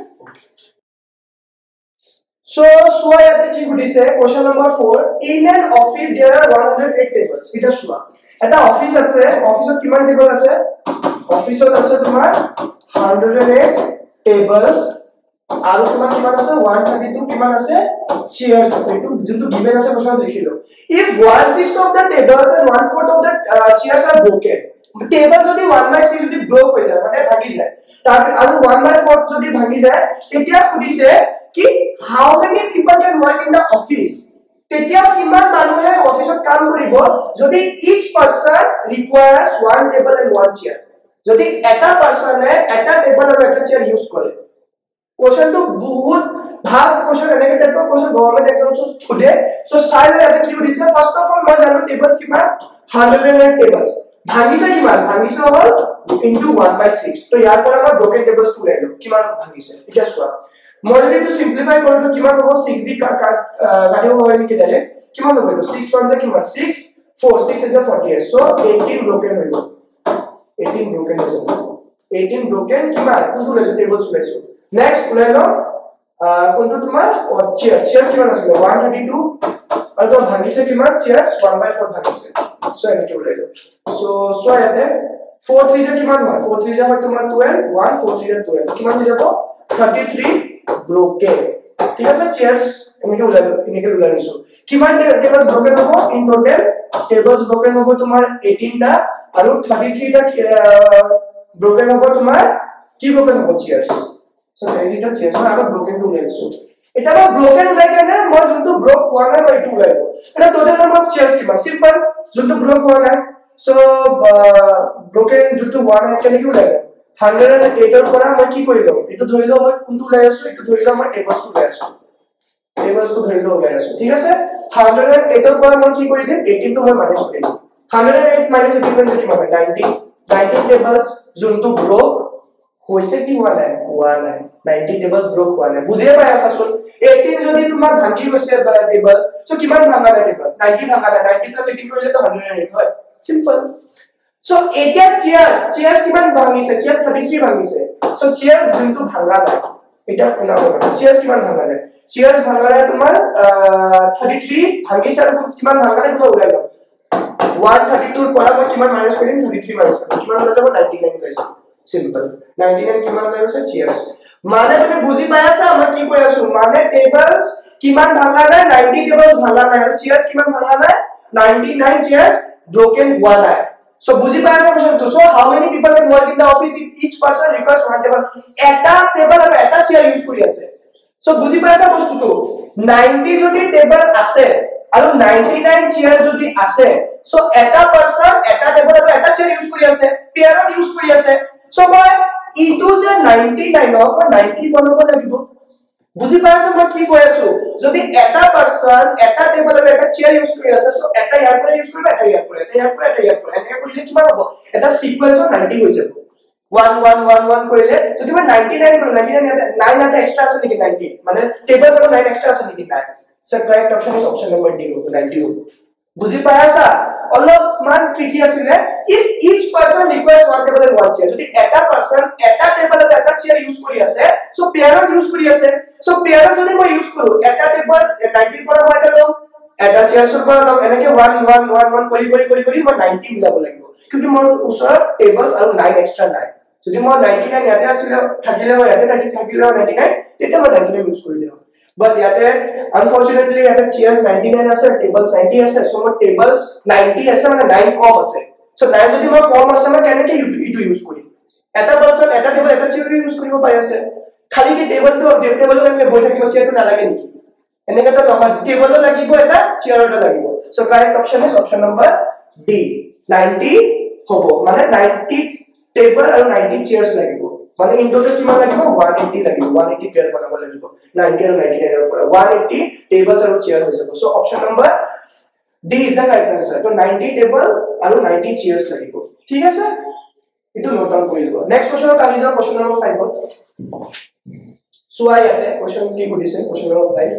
So, so याते की Gudise question number four in an office there are one hundred eight tables এটা শুনা এটা অফিস আছে অফিসত কিমান টেবল আছে অফিসত আছে তোমাৰ one hundred eight টেবলস আৰু তোমাৰ কিমান আছে one thirty-two কিমান আছে চেয়াৰ্স আছে এটো যোনটো গিভেন আছে কোশ্চনত লিখিলো if one sixth of the tables and one fourth of the uh, chairs are broken table যদি one by six যদি ব্রেক হৈ যায় মানে ভাগি যায় তাৰ আৰু one by four যদি ভাগি যায় তেতিয়া খুদিছে কি how many people can work in the office তেতিয়া কিমান মানুহে অফিসত কাম কৰিব যদি each person requires one table and one chair যদি এটা পারসনে এটা টেবল আৰু এটা চেয়ার ইউজ কৰে কোশ্চনটো বহুত ভাল কোশ্চন এনেকে টাইপৰ কোশ্চন গভৰ্ণমেন্ট এক্সামছ খুদে সো চাইলে এটা কি দিছে ফার্স্ট অফ অল মই জানো টেবলস কিমান one hundred eight টেবলস ভাগিছে কিমান ভাগিছে হল into one by six তো ইয়াৰ পৰা মই ব্ৰকেন টেবলস টু লাইলো কিমান ভাগিছে এতিয়া চোৱা মই যদি তো সিম্পলিফাই কৰো তো কিমান হ'ব six দি কাটিব হয় নেকি ডাইৰেক্ট কিমান হ'ব তো six one যা কিমান six four six is forty-eight so eighteen broken হৈ গ'ল eighteen ব্ৰকেন হৈ যাব eighteen ব্ৰকেন কিমান কোনটো লৈছো টেবলস লৈছো নেক্সট ওলাই ল কোনটো তোমাৰ চেয়াৰ চেয়াৰ কিমান আছিল one thirty-two আৰু তো ভাগিছে কিমান চেয়াৰ one by four ভাগিছে সো এনেকে ওলাই ল সো সো ইয়াতে four three যা কিমান হয় four three যা হয় তোমাৰ twelve one four three যা twelve কিমান হৈ যাব thirty-three broken ঠিক আছে চেয়ার্স এনেকে ওলাই এনেকে ওলাই দিছো কিমান টেবলস ব্রোকেন হ'ব ইন টোটাল টেবলস ব্রোকেন হ'ব তোমাৰ eighteen টা আৰু thirty-three টা ব্রোকেন হ'ব তোমাৰ কি ব্রোকেন হ'ব চেয়ার্স সো thirty-three টা চেয়ার্স মই আগত ব্রোকেন টো ওলাই দিছো এটা মই ব্রোকেন ওলাই কেনে মই যোনটো ব্রোক হোৱা নাই মই এইটো ওলাই দিও এটা টোটাল নম্বৰ অফ চেয়ার্স কিমান সিম্পল যোনটো ব্রোক হোৱা নাই সো ব্রোকেন যোনটো হোৱা নাই কেনেকে ওলাই দিও one oh eight ৰ পৰা মই কি কৰি লম এটো ধৰি লও মই কোনটো ওলাই আছো এটো ধৰি লও মই টেবলছ ওলাই আছো টেবলছ তো ধৰি লও ওলাই আছো ঠিক আছে one oh eight ৰ পৰা মই কি কৰি দিম eighteen টো মই মাইনাস কৰি দিম one oh eight minus eighteen মানে কিমান হয় nineteen nineteen টেবলছ যোনটো ব্ৰক হৈছে কি হোৱা নাই হোৱা নাই nineteen টেবলছ ব্ৰক হোৱা নাই বুজিয়ে পাই আছাচোন eighteen যদি তোমাৰ ভাঙি গৈছে টেবলছ সো কিমান ভাঙা নাই টেবল ninety ভাঙা নাই ninety plus eighteen কৰিলে তো one oh eight হয় সিম্পল সো এতিয়া চেয়ার্স চেয়ার্স কিমান ভাঙিছে চেয়ার্স thirty-three ভাঙিছে সো চেয়ার্স যোনটো ভাঙা নাই এটা কোনা হ'ব চেয়ার্স কিমান ভাঙা নাই চেয়ার্স ভাঙা নাই তোমাৰ thirty-three ভাঙিছে আৰু কিমান ভাঙা নাই তোমাৰ ওলাই লম one thirty-two ৰ পৰা মই কিমান মাইনাস কৰিম thirty-three মাইনাস কৰিম কিমান ওলাই যাব ninety-nine ওলাই যাব সিম্পল ninety-nine কিমান ওলাই গৈছে চেয়ার্স মানে তুমি বুজি পাই আছা মই কি কৈ আছো মানে টেবলছ কিমান ভাঙা নাই ninety টেবলছ ভাঙা নাই আৰু চেয়ার্স কিমান ভাঙা নাই ninety-nine চেয়ার্স broken হোৱা নাই so বুজি পাই আছা question to so how many people can work in the office if each person requires one table এটা টেবল আৰু এটা চেয়ার ইউজ কৰি আছে so বুজি পাই আছা বস্তুটো ninety যদি টেবল আছে আৰু ninety-nine চেয়ার যদি আছে so এটা পারসন এটা টেবল আৰু এটা চেয়ার ইউজ কৰি আছে পেয়াৰত ইউজ কৰি আছে so মই ইটো যে ninety-nine ক ninety বনাব লাগিব বুজি পাই আছা মই কি কৈ আছো যদি এটা পারসন এটা টেবল আৰু এটা চেয়ার ইউজ কৰি আছে সো এটা ইয়াৰ পৰা ইউজ কৰিব এটা ইয়াৰ পৰা এটা ইয়াৰ পৰা এটা ইয়াৰ পৰা এনেকৈ কৰিলে কিমান হ'ব এটা সিকোয়েন্সৰ ninety হৈ যাব one one one one কৰিলে যদি মই ninety-nine কৰো ninety-nine nine এটা এক্সট্ৰা আছে নেকি ninety মানে টেবলছ আৰু nine এক্সট্ৰা আছে নেকি nine so correct option is option number D হ'ব ninety হ'ব বুজি পাই আছা অলপ মান ট্ৰিকি আছে if each person requires one table and one chair যদি এটা পারসন এটা টেবল আৰু এটা চেয়ার ইউজ কৰি আছে সো পেয়াৰত ইউজ কৰি আছে সো পেয়াৰত যদি মই ইউজ কৰো এটা টেবল ninety পৰা মই লম এটা চেয়াৰৰ পৰা লম এনেকে one one one one কৰি কৰি কৰি কৰি মই ninety মিলাব লাগিব কিউকি মোৰ ওচৰত টেবলছ আৰু nine এক্সট্ৰা নাই যদি মই ninety-nine ইয়াতে আছিল থাকিলে হয় ইয়াতে থাকি থাকিলে হয় ninety-nine তেতিয়া মই ninety-nine ইউজ কৰিলে হয় but ইয়াতে unfortunately ইয়াতে চেয়াৰ্স ninety-nine আছে টেবলছ ninety আছে সো মই টেবলছ ninety আছে মানে nine কম আছে সো nine যদি মই কম আছে মই কেনেকে ইটো ইউজ কৰিম এটা পারসন এটা টেবল এটা চেয়াৰ ইউজ কৰিব পাৰি আছে খালি কি টেবলটো টেবলটো আমি বৈ থাকিব চেয়াৰটো নালাগে নেকি এনেকে তো নহয় টেবলটো লাগিব এটা চেয়াৰটো লাগিব so correct option is option number D ninety হ'ব মানে ninety টেবল আৰু ninety চেয়াৰ্স লাগিব মানে ইন টোটাল কিমান লাগিব one eighty লাগিব one eighty পেয়াৰ বনাব লাগিব ninety আৰু ninety-nine ৰ পৰা one eighty টেবলছ আৰু চেয়াৰ হৈ যাব so option number D is the correct answer তো ninety টেবল আৰু ninety চেয়াৰ্স লাগিব ঠিক আছে ইটো নোট ডাউন কৰি লব নেক্সট কোৱেশ্চনত আহি যাও কোৱেশ্চন নম্বৰ five ত সো আইতে কোৱেশ্চন কি কৰিছে question number five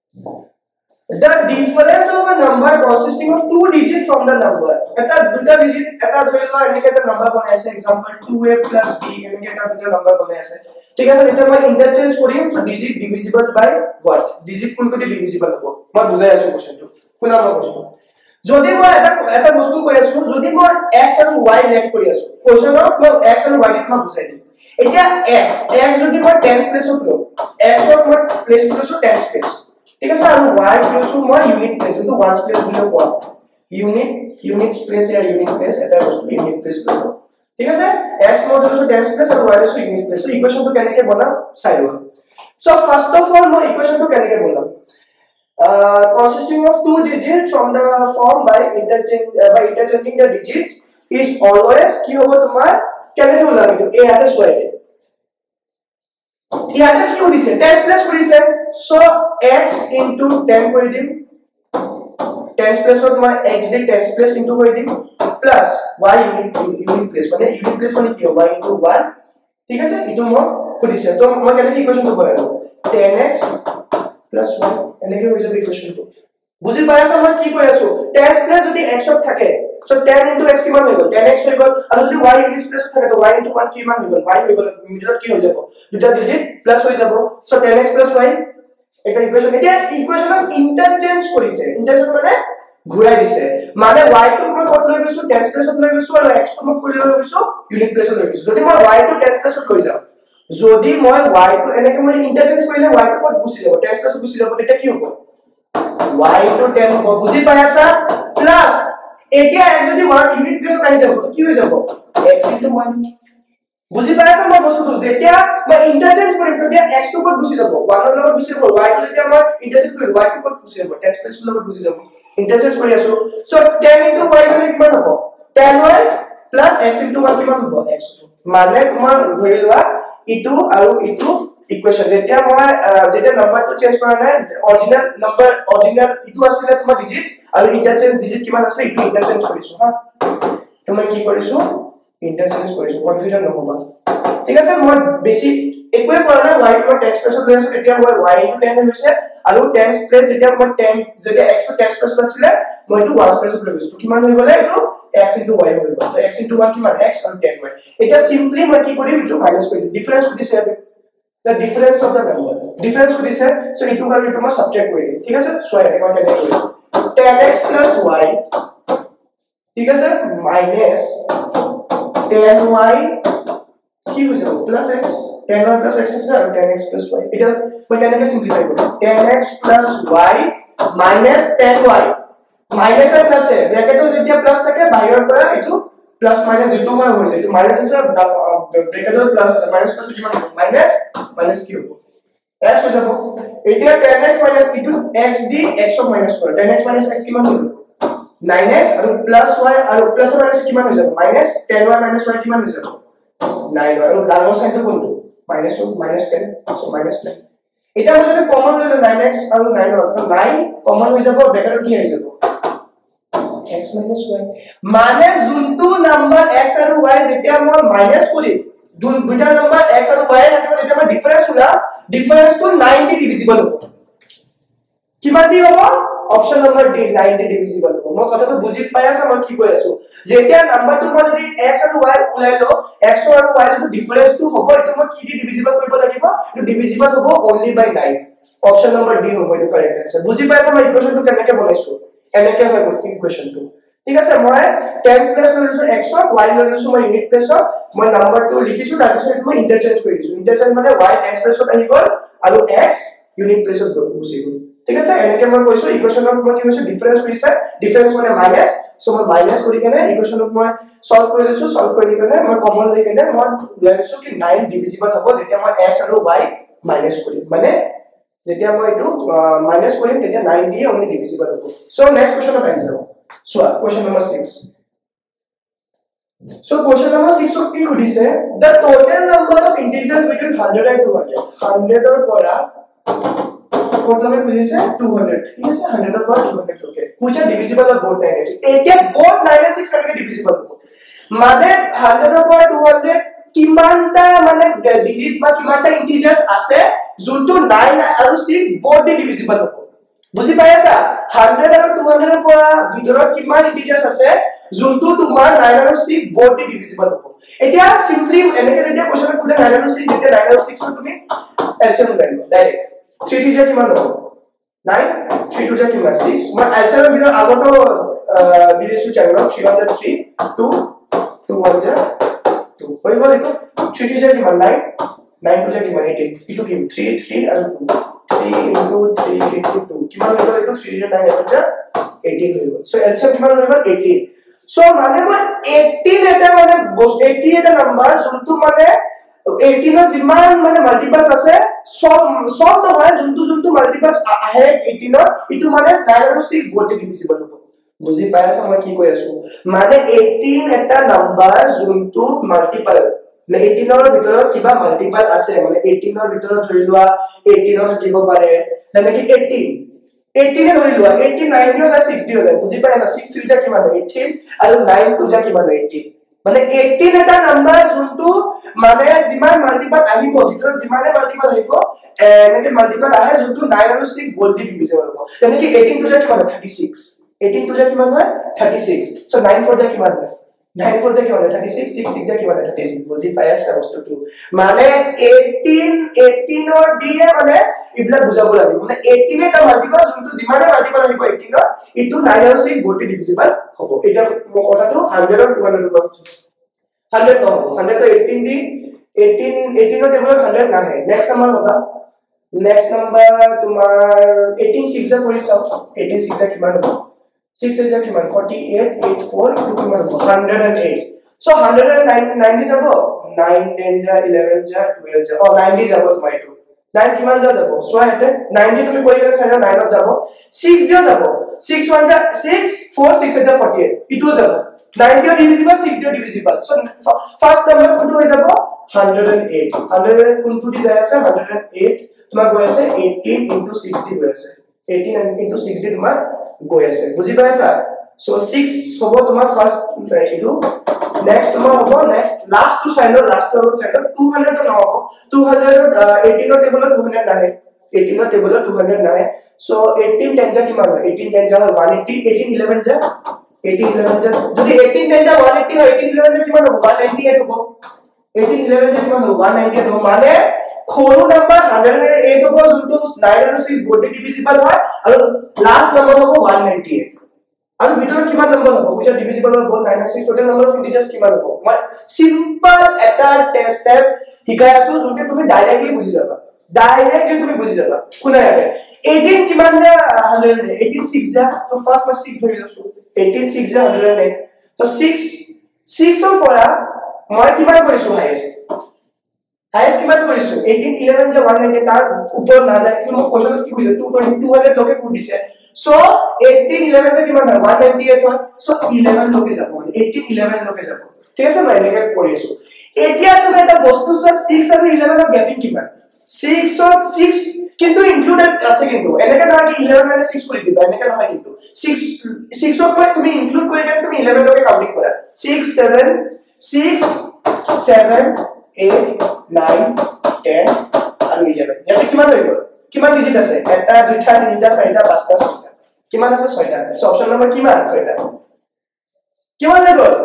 the difference of a number consisting of two digits from the number eta দুটা digit eta ধৰিলা এনেকে এটা নাম্বাৰ বনাই আছে example two a plus b এনেকে এটা দুটা নাম্বাৰ বনাই আছে ঠিক আছে এটা মই ইন্টারচেঞ্জ কৰিম digit divisible by what digit কোনটো divisible হ'ব মই বুজাই আছো কোৱেশ্চনটো কোনা মই কোৱেশ্চন যদি মই এটা এটা বস্তু কৈ আছো যদি মই x আৰু y লেট কৰি আছো কোৱেশ্চনত মই x আৰু y লিখা বুজাই দিম এতিয়া x x যদি মই tens প্লেছত লও x ক মই প্লেস কৰিছো tens প্লেস ঠিক আছে আৰু y প্লেসো মই ইউনিট প্লেস কিন্তু ওয়ান্স প্লেস বুলি কোৱা ইউনিট ইউনিট প্লেস এৰ ইউনিট প্লেস এটা বস্তু ইউনিট প্লেস কৰিব ঠিক আছে x মই ধৰিছো tens প্লেস আৰু y ধৰিছো ইউনিট প্লেস সো ইকুৱেশনটো কেনেকে বনাম চাই লোৱা সো ফাৰ্স্ট অফ অল মই ইকুৱেশনটো কেনেকে বনাম uh consisting of two digits from the form by interchange uh, by interchanging the digits is always কি হ'ব তোমাৰ কেনেকে ওলাব এটো এ আতে সোয়াইতে ইয়াতে কি হৈছে tens প্লাস কৰিছে সো x into ten কৰি দিম tens প্লাসত মই x দি tens প্লাস into কৰি দিম plus y unit unit plus মানে ইউনিট প্লাস মানে কি হ'ব y into one ঠিক আছে ইটো মই কৰিছে তো মই কেনেকে ইকুৱেশনটো বনাম ten x plus one এনেকে হৈ যাব ইকুৱেশনটো বুজি পাই আছা মই কি কৈ আছো tens প্লাস যদি x ত থাকে সো ten into x কিমান হৈ গল ten x হৈ গল আৰু যদি y ইউনিট প্লাস থাকে তো y into one কিমান হৈ গল y হৈ গল মিডলত কি হৈ যাব দুটা ডিজিট প্লাস হৈ যাব so ten x plus y এটা ইকুৱেশন এটা ইকুৱেশনত ইন্টারচেঞ্জ কৰিছে ইন্টারচেঞ্জ মানে ঘুৰাই দিছে মানে y টো মই কত লৈ গৈছো tens প্লাসত লৈ গৈছো আৰু x টো মই কৰি লৈ গৈছো ইউনিট প্লাসত লৈ গৈছো যদি মই y টো tens প্লাসত লৈ যাও যদি মই y টো এনেকে মই ইন্টারচেঞ্জ কৰিলে y টো কত গুছি যাব tens প্লাসত গুছি যাব তেতিয়া কি হ'ব y টো ten হ'ব বুজি পাই আছা প্লাস এতিয়া x যদি one ইউনিট প্লাসত আহি যাব তো কি হৈ যাব x into one বুজি পাই আছা মই বস্তুটো যেতিয়া মই ইন্টারচেঞ্জ কৰিম তেতিয়া x টো কত গুছি যাব one ৰ লগত গুছি যাব y টো যেতিয়া মই ইন্টারচেঞ্জ কৰিম y টো কত গুছি যাব tens প্লাসৰ লগত গুছি যাব ইন্টারচেঞ্জ কৰি আছো সো ten into y মানে কিমান হ'ব ten y plus x into one কিমান হ'ব x মানে তোমাৰ ধৰি লোৱা ইটো আৰু ইটো ইকুৱেশন যেতিয়া মই যেতিয়া নাম্বাৰটো চেঞ্জ কৰা নাই অৰিজিনাল নাম্বাৰ অৰিজিনাল ইটো আছিল তোমাৰ ডিজিটস আৰু ইন্টারচেঞ্জ ডিজিট কিমান আছে ইটো ইন্টারচেঞ্জ কৰিছো হা তুমি কি কৰিছো ইন্টারচেঞ্জ কৰিছো কনফিউজন নহবা ঠিক আছে মই বেছি একোৱে কৰা নাই y মই টেক্সট প্লেছত লৈ আছো তেতিয়া মই y into ten হৈছে আৰু টেক্সট প্লেস যেতিয়া মই ten যেতিয়া x টো টেক্সট প্লেছত আছিল মই ইটো y প্লেছত লৈ গৈছো কিমান হৈ গলে ইটো x into y হৈ গল x into one কিমান x আৰু ten y এটা সিম্পলি মই কি কৰিম ইটো মাইনাস কৰি দিম ডিফারেন্স দিছে the difference of the number difference को दिसे so इटू का इटू में सब्ट्रैक्ट कर ठीक है सर सो ये क्या करने को ten x plus y ठीक है सर minus ten y की हो जाओ plus x ten y plus x है और ten x plus y इधर मैं कहने का सिंपलीफाई करूँ ten x plus y minus ten y minus है plus है ब्रैकेट तो जब दिया plus तक है बाहर पर इटू प्लस माइनस इटू में हो जाए तो माइनस है सर ब्रैकेट तो प्लस है माइनस प्लस कितना माइनस माइनस क्यूब x हो जाबो एटा ten x - into x D x of minus four ten x - x किमान हो nine x और प्लस y और प्लस माइनस किमान हो जाबो माइनस ten y - y किमान हो जाबो nine y और डाउन साइड तो कोनটো minus minus ten so minus nine এটা মই যদি কমন লৈ লো nine x और nine y तो nine কমন হৈ যাব ব্র্যাকেটত কি হৈ যাব x minus y মানে যোনটো নাম্বার x আৰু y যেতিয়া মই মাইনাস করি দুটা নাম্বার x আৰু y থাকিব যেতিয়া মই ডিফারেন্স উলা ডিফারেন্স তো ninety ডিভিজিবল হ'ব কিমান দি হ'ব option number D ninety divisible হ'ব মই কথাটো বুজি পাই আছা মই কি কৈ আছো যেতিয়া নাম্বাৰটো মই যদি x আৰু y উলাই লো x আৰু y যদি ডিফারেন্স তো হ'ব এটো মই কি দি ডিভিজিবল কৰিব লাগিব এটো ডিভিজিবল হ'ব only by nine option number D হ'ব এটো কারেক্ট आंसर বুজি পাইছা মই ইকুয়েশনটো কেনেকৈ বনাইছো এনেকৈ হয় ইকুয়েশনটো ঠিক আছে মই ten প্লাস লৈছো x y লৈছো মই ইউনিট প্লেছত মই নাম্বাৰটো লিখিছো তাৰ পিছত মই ইন্টারচেঞ্জ কৰি দিছো ইন্টারচেঞ্জ মানে y x প্লেছত আহি গল আৰু x ইউনিট প্লেছত গুছি গল ঠিক আছে এনেকৈ মই কৈছো ইকুয়েশনত মই কি কৈছো ডিফারেন্স কৰিছে ডিফারেন্স মানে মাইনাস সো মই মাইনাস কৰি কেনে ইকুয়েশনত মই সলভ কৰি লৈছো সলভ কৰি কেনে মই কমন লৈ কেনে মই লৈছো কি nine ডিভিজিবল হ'ব যেতিয়া মই x আৰু y মাইনাস কৰিম মানে যেতিয়া মই এটো মাইনাস কৰিম তেতিয়া nine দিয়ে only ডিভিজিবল হ'ব সো নেক্সট কোৱেশ্চনত আহি যাও So, question number six. So, question number six of P khudise the total number of integers between one hundred and two hundred. one hundred or pora मतलब में khudise two hundred. ठीक है one hundred or pora two hundred okay. पूछा divisible और both ninety-six. एक या both ninety-six करके divisible हो. माने one hundred or pora two hundred किमानटा माने digits বা কিমানটা integers আছে যোনটো nine আৰু six both divisible हो. বুজি পাইছা one hundred আৰু two hundred ৰ পৰা ভিতৰত কিমান ইন্টিজাৰ্স আছে যোনটো তোমাৰ nine আৰু six both ডিভিজিবল হ'ব এতিয়া সিম্পলি এনেকৈ যেতিয়া কোৱেশ্চন খুলে nine আৰু six যেতিয়া nine আৰু six ৰ তুমি এলচিএম উলিয়াবা ডাইৰেক্ট three two কিমান হ'ব nine three two কিমান six মই এলচিএম বিনা আগতো দিছো চাই লও three one three two two one two হৈ গ'ল এইটো three two কিমান nine nine two কিমান eighteen ইটো কি three three আৰু two three into three into two কিমান হৈ গ'ল এইটো three into nine এটা eighteen হৈ গ'ল সো এলচিএম কিমান হৈ গ'ল eighteen সো মানে মই eighteen এটা মানে eighty এটা নাম্বাৰ যোনটো মানে eighteen ৰ যিমান মানে মাল্টিপলস আছে সব সব নহয় যোনটো যোনটো মাল্টিপলস আহে eighteen ৰ ইটো মানে nine আৰু six both ডিভিজিবল হ'ব বুজি পাইছা মই কি কৈ আছো মানে eighteen এটা নাম্বাৰ যোনটো মাল্টিপল eighteen ৰ ভিতৰত কিবা মাল্টিপল আছে মানে eighteen ৰ ভিতৰত ধৰি লোৱা eighteen ৰ থাকিব পাৰে যেনে কি eighteen eighteen এ ধৰি লোৱা eighteen nine দিও আছে six দিও আছে বুজি পাইছা six three যা কিমান eighteen আৰু nine two যা কিমান eighteen মানে eighteen এটা নাম্বাৰ যোনটো মানে যিমান মাল্টিপল আহিব ভিতৰত যিমানে মাল্টিপল আহিব এনেকে মাল্টিপল আহে যোনটো nine আৰু six both ডিভিজিবল হ'ব যেনে কি eighteen two যা কিমান thirty-six eighteen two যা কিমান হয় thirty-six সো nine four যা কিমান হয় nine four যা কিমান thirty-six six six যা কিমান thirty-six বুজি পাইছা বস্তুটো মানে eighteen eighteen ৰ দিয়ে মানে ইবলা বুজাব লাগিব মানে eighteen এটা মাল্টিপল যোনটো যিমানে মাল্টিপল আহিব eighteen ৰ ইটো nine আৰু six both ডিভিজিবল হ'ব এটা কথাটো one hundred আৰু two hundred ৰ one hundred নহব one hundred তো eighteen দি eighteen eighteen ৰ টেবুলত one hundred নাহে নেক্সট নাম্বাৰ কথা নেক্সট নাম্বাৰ তোমাৰ eighteen six যা কৰি চাও eighteen six যা কিমান হ'ব six is a kiman forty-eight eighty-four to kiman one hundred eight so one hundred ninety jabo nine ten ja eleven ja twelve ja oh ninety jabo tumai to nine kiman ja jabo so ete ninety tumi kori gele sai nine jabo six dio jabo six one ja six four six ja forty-eight itu jabo nine দিও ডিভিজিবল six দিও ডিভিজিবল সো ফার্স্ট নাম্বার কোনটো হৈ যাব one hundred eight one hundred eight কোনটো দি যায় আছে one hundred eight তোমাক গৈ আছে eighteen into six দি গৈ আছে eighteen into six দি তোমাক গৈ আছে বুজি পাইছা সো six হ'ব তোমাৰ ফার্স্ট ইটো নেক্সট তোমাৰ হ'ব নেক্সট লাস্ট টু সাইডৰ লাস্ট টু সাইডৰ two hundred তো নহব two hundred eighteen ৰ টেবুলত two hundred নাহে eighteen ৰ টেবুলত two hundred নাহে সো eighteen ten যা কিমান হয় eighteen ten যা one eighty eighteen eleven যা eighteen eleven যা যদি eighteen ten যা one eighty হয় eighteen eleven যা কিমান হ'ব one ninety-eight হ'ব eighteen eleven যা কিমান হ'ব one ninety-eight হ'ব মানে খৰু নাম্বাৰ one hundred eight হ'ব যোনটো nine আৰু six বডি ডিভিজিবল হয় আৰু লাস্ট নাম্বাৰ হ'ব one ninety-eight আৰু ভিতৰত কিমান নম্বৰ হ'ব which are divisible by both nine and six total number of integers কিমান হ'ব মই সিম্পল এটা টেস্ট স্টেপ শিকাই আছো যোনটো তুমি ডাইৰেক্টলি বুজি যাবা ডাইৰেক্টলি তুমি বুজি যাবা কোনা ইয়াতে eighteen কিমান যা one hundred eighty-six যা তো ফার্স্ট মই six ধৰি লৈছো eighty-six যা one hundred eight তো six six ৰ পৰা মই কিমান কৰিছো হাইয়েস্ট হাইয়েস্ট কিমান কৰিছো eighteen eleven যা one ninety তাৰ ওপৰ না যায় কি মই কোৱেশ্চনত কি কৈছে two hundred লকে কোড দিছে সো eighteen eleven যা কিমান হয় one ninety-eight হয় সো eleven লকে যাব মানে eighteen eleven লকে যাব ঠিক আছে মই এনেকৈ কৰি আছো এতিয়া তুমি এটা বস্তু চা six আৰু eleven ৰ গ্যাপিং কিমান six ৰ six কিন্তু ইনক্লুডেড আছে কিন্তু এনেকা নহয় কি eleven minus six কৰি দিবা এনেকা নহয় কিন্তু six six ৰ পৰা তুমি ইনক্লুড কৰি কেনে তুমি eleven লকে কাউন্টিং কৰা six seven six seven eight nine ten আৰু eleven ইয়াতে কিমান হৈ গ'ল কিমান ডিজিট আছে এটা দুটা তিনিটা চাৰিটা পাঁচটা ছয়টা কিমান আছে ছয়টা সো অপচন নম্বৰ কিমান ছয়টা কিমান হৈ গ'ল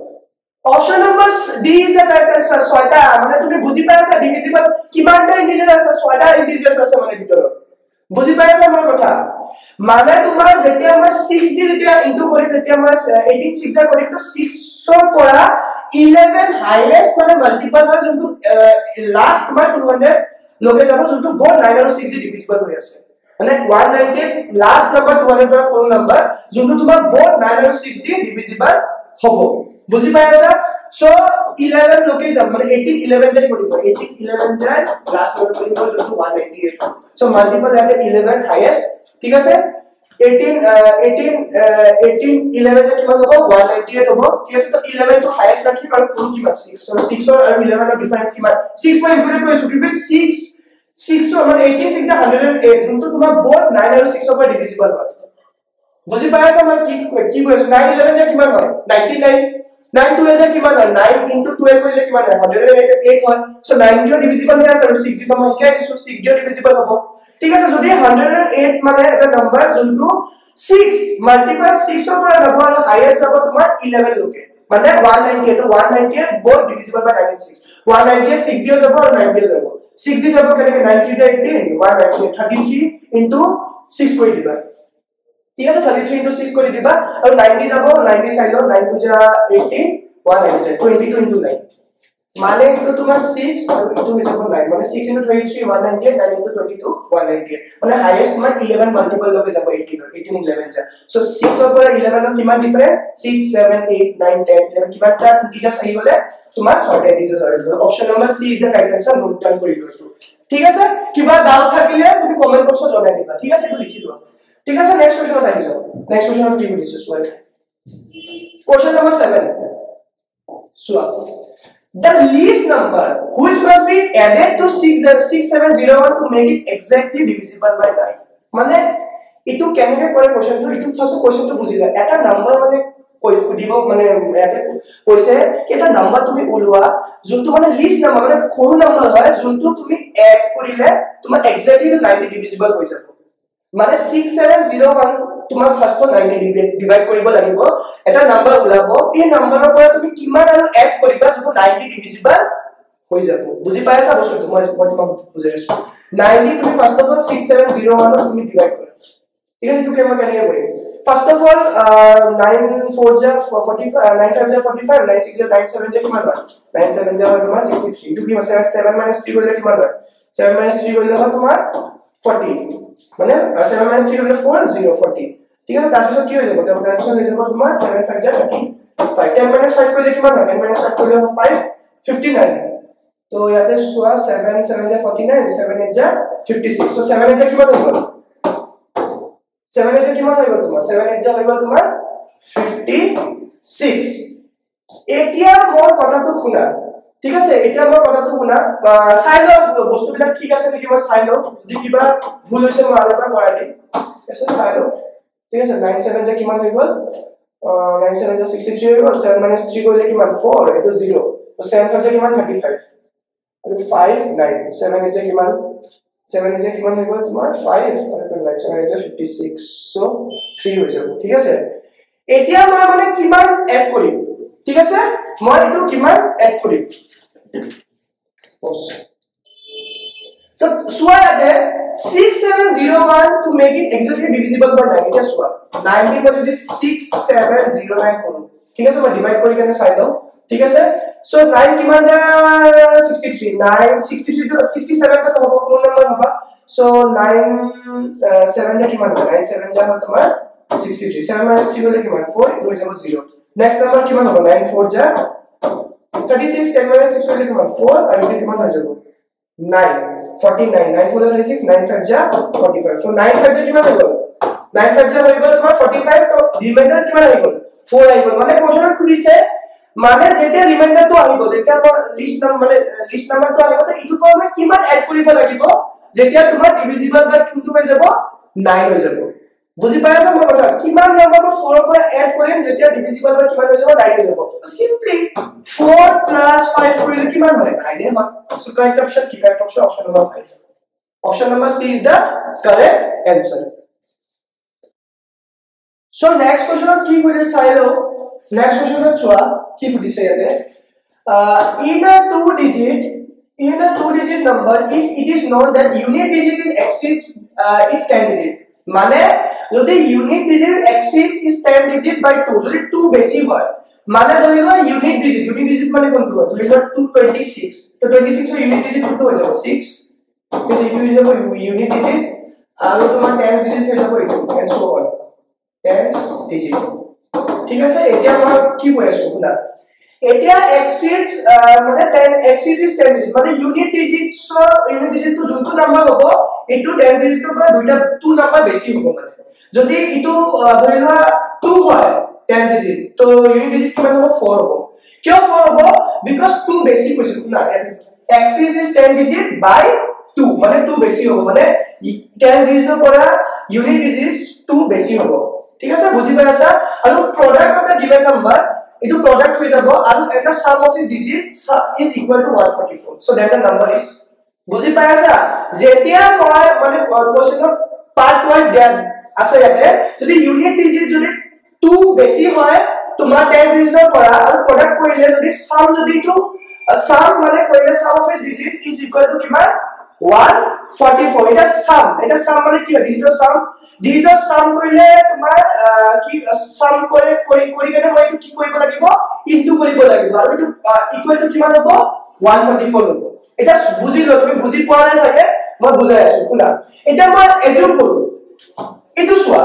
option number D is the correct answer ছয়টা মানে তুমি বুজি পাইছা ডিভিজিবল কিমানটা ইন্টিজার আছে ছয়টা ইন্টিজারস আছে মানে ভিতৰত বুজি পাইছা মোৰ কথা মানে তোমাৰ যেতিয়া মই six দি যেতিয়া ইনটু কৰি তেতিয়া মই eighteen six ৰ কৰি তো six ৰ পৰা eleven হাইয়েস্ট মানে মাল্টিপল হয় যোনটো লাস্ট তোমাৰ two hundred লগে যাব যোনটো বৰ nine আৰু six দি ডিভিজিবল হৈ আছে মানে one ninety last number two hundred পৰা ফুল নম্বৰ যোনটো তোমাৰ বৰ nine আৰু six দি ডিভিজিবল হ'ব বুজি পাইছা সো eleven লকে যাব মানে eighteen eleven যাই কৰিব eighteen eleven যাই লাস্ট নম্বৰ কৰিব যোনটো one ninety-eight সো মাল্টিপল ইয়াতে eleven হাইয়েস্ট ঠিক আছে eighteen eighteen eighteen eleven যা কিমান হ'ব one ninety-eight হ'ব ঠিক আছে তো eleven তো হাইয়েস্ট ৰাখি আৰু ফুল কিমান six সো six আৰু eleven ৰ ডিফাৰেন্স কিমান six মই ইনক্লুড কৰিছো কিন্তু six six মানে eighty-six যা one hundred eight যোনটো তোমাৰ বৰ nine আৰু six ৰ পৰা ডিভিজিবল হয় বুজি পাইছা মই কি কি কৈছো nine eleven যা কিমান হয় ninety-nine nine twelve যা কিমান হয় nine into twelve কৰিলে কিমান হয় one hundred eight হয় সো nine দিও ডিভিজিবল হৈ আছে আৰু six দিও মই শিকাই দিছো six দিও ডিভিজিবল হ'ব ঠিক আছে যদি one hundred eight মানে এটা নাম্বাৰ যোনটো six মাল্টিপল six ৰ পৰা যাব আৰু হাইয়েস্ট যাব তোমাৰ eleven লকে মানে one ninety-eight তো one ninety-eight বৰ ডিভিজিবল বাই ninety-six one ninety-eight six দিও যাব আৰু nine দিও যাব six দি যাব কেনেকে nine three যা eighteen one ninety-eight thirty-three into six কৰি দিবা ঠিক আছে thirty-three into six কৰি দিবা আৰু ninety যাব ninety চাইলো nine two যা eighteen one ninety যায় twenty-two into nine মানে এটো তোমাৰ six আৰু এটো হৈ যাব nine মানে six into thirty-three one ninety-eight nine into twenty-two one ninety-eight মানে হাইয়েস্ট তোমাৰ eleven মাল্টিপল লকে যাব eighteen eighteen eleven যা সো six ৰ পৰা eleven ৰ কিমান difference six seven eight nine ten eleven কিমানটা ইন্টিজার্স আহি গলে তোমাৰ ছয়টা ইন্টিজার্স আহি গলে option number C is the correct answer note down কৰি লৈছো ঠিক আছে কিবা ডাউট থাকিলে তুমি কমেন্ট বক্সত জনাই দিবা ঠিক আছে এটো লিখি লোৱা ঠিক আছে নেক্সট কোৱেশ্চন আহি যাও নেক্সট কোৱেশ্চন কি দিছে সোয়া কোৱেশ্চন নম্বৰ seven সোয়া the least number which must be added to six seven zero one to make it exactly divisible by nine মানে ইটো কেনেকে কৰে কোৱেশ্চনটো ইটো ফাৰ্স্ট কোৱেশ্চনটো বুজিলা এটা নাম্বাৰ মানে কই খুদিব মানে ইয়াতে কৈছে কি এটা নাম্বাৰ তুমি ওলোৱা যোনটো মানে লিষ্ট নাম্বাৰ মানে সৰু নাম্বাৰ হয় যোনটো তুমি এড কৰিলে তোমাৰ এক্স্যাক্টলি ninety ডিভিজিবল হৈ যাব মানে six seven zero one তোমাৰ ফাৰ্স্ট ninety ডিভাইড কৰিব লাগিব এটা নাম্বাৰ ওলাব এই নাম্বাৰৰ পৰা তুমি কিমান আৰু এড কৰিবা যোনটো ninety ডিভিজিবল হৈ যাব বুজি পাইছা বস্তুটো মই মই তোমাক বুজাই আছো ninety তুমি first of six seven zero one তুমি ডিভাইড কৰা ঠিক আছে তুমি কেনেকৈ কেনেকৈ কৰিবা first of all nine four যা forty-five nine five যা forty-five nine six যা ninety-seven যা কিমান হয় nine seven যা তোমাৰ sixty-three ইটো কি আছে seven minus three কৰিলে কিমান হয় seven minus three কৰিলে হয় তোমাৰ forty মানে seven minus three কৰিলে four zero forty ঠিক আছে তাৰপিছত কি হৈ যাব তাৰপিছত হৈ যাব তোমাৰ seven five যা thirty-five ten minus five কৰিলে কিমান হয় ten minus five কৰিলে হয় five fifty-nine তো ইয়াতে সোয়া seven seven যা forty-nine seven eight যা fifty-six so seven eight যা কিমান হৈ গ'ল seven eight যা কিমান হৈ গ'ল তোমাৰ seven eight যা হৈ গ'ল তোমাৰ fifty-six এতিয়া মই কথাটো শুনা ঠিক আছে এতিয়া মই কথাটো শুনা চাই লও বস্তুবিলাক ঠিক আছে নেকি মই চাই লও যদি কিবা ভুল হৈছে মই আৰু এটা কৰাই দিম আছে চাই লও ঠিক আছে nine seven যে কিমান হৈ গল nine seven যে sixty-three হৈ গল seven minus three কৰিলে কিমান four এটো zero তো seven five যে কিমান thirty-five আৰু five nine seven যে কিমান seven যে কিমান হৈ গল তোমাৰ five আৰু nine seven যে fifty-six so three হৈ যাব ঠিক আছে এতিয়া মই মানে কিমান এড কৰিম ঠিক আছে মই এটো কিমান এড কৰিম so সোয়া ইয়াতে six seven zero one to make it exactly divisible by nine এটা সোয়া ninety ক যদি six seven zero nine কৰো ঠিক আছে মই ডিভাইড কৰি কেনে চাই দাও ঠিক আছে so nine কিমান যা sixty-three nine sixty-three to sixty-seven টা হ'ব কোন নম্বৰ হ'ব so nine seven যা কিমান nine seven যা হয় তোমাৰ sixty-three seven minus three হলে কিমান four হৈ যাব zero next number কিমান হ'ব nine four যা thirty-six ten minus six হলে কিমান four আৰু এটা কিমান হৈ যাব nine forty-nine nine four thirty-six nine five যা forty-five so nine five যা কিমান হৈ গল nine five যা হৈ গল তোমাৰ forty-five তো ৰিমাইন্ডাৰ কিমান হৈ গল four হৈ গল মানে কোৱেশ্চনত খুদিছে মানে যেতে ৰিমাইন্ডাৰটো আহিব যেতে আমাৰ লিষ্ট নাম্বাৰ মানে লিষ্ট নাম্বাৰটো আহিব তো ইটো পৰা আমি কিমান এড কৰিব লাগিব যেতিয়া তোমাৰ ডিভিজিবল বাই কিটো হৈ যাব nine হৈ যাব বুজি পাইছা মই কথা কিমান নম্বৰ মই four পৰা এড কৰিম যেতিয়া ডিভিজিবল বাই কিমান হৈ যাব nine হৈ যাব সিম্পলি four plus five কৰিলে কিমান হয় nine এ হয় সো কারেক্ট অপশন কি correct option option number five option number C is the correct answer so next question কি কইলে চাইলো next question চোৱা কি সুধিছে ইয়াতে in a two digit in a two digit number if it is known that unit digit is exceeds uh, is ten digit মানে যদি unit digit exceeds is ten digit by two যদি two বেশি হয় মানে ধৰিলো unit digit unit digit মানে কোনটো হয় ধৰিলো two twenty-six তো twenty-six এর unit digit কোনটো হৈ যাব six তো ইটো হৈ যাব unit digit আৰু তোমাৰ tens digit হৈ যাব ইটো and so on tens digit ঠিক আছে এতিয়া মই কি কৈ আছো শুনা এতিয়া exceeds মানে ten exceeds is ten digit মানে unit digits unit digit তো যোনটো নাম্বার হ'ব এটো ten digit তো পৰা দুইটা two নাম্বার বেশি হ'ব মানে যদি ইটো ধৰিলোৱা two হয় ten digit তো unit digit কিমান হ'ব four হ'ব কিয় four হ'ব because two বেশি কৈছে শুনা exceeds is ten digit by two মানে two বেশি হ'ব মানে ten digit পৰা unit digits two বেশি হ'ব ঠিক আছে বুজি পাইছা আৰু product of the given number itu product হৈ যাব আৰু এটা sum of its digits is equal to one forty-four so that the number is বুজি পাইছা যেতিয়া মই মানে কোৱেশ্চনৰ পার্ট ওয়াইজ দেন আছে ইয়াতে যদি ইউনিট ডিজিট যদি two বেশি হয় তোমাৰ ten ডিজিটৰ পৰা আৰু product কৰিলে যদি sum যদি ইটো sum মানে কৰিলে sum of its digits is equal to কিমান one forty-four এটা sum এটা sum মানে কি ডিজিটৰ sum ডিজিটৰ sum কৰিলে তোমাৰ কি sum কৰে কৰি কৰি কেনে মই ইটো কি কৰিব লাগিব ইনটু কৰিব লাগিব আৰু ইটো ইকুৱেল টু কিমান হ'ব one forty-four হ'ব এটা বুজি ল তুমি বুজি পোৱা নাই চাগে মই বুজাই আছো শুনা এটা মই এজিউম কৰো ইটো সোৱা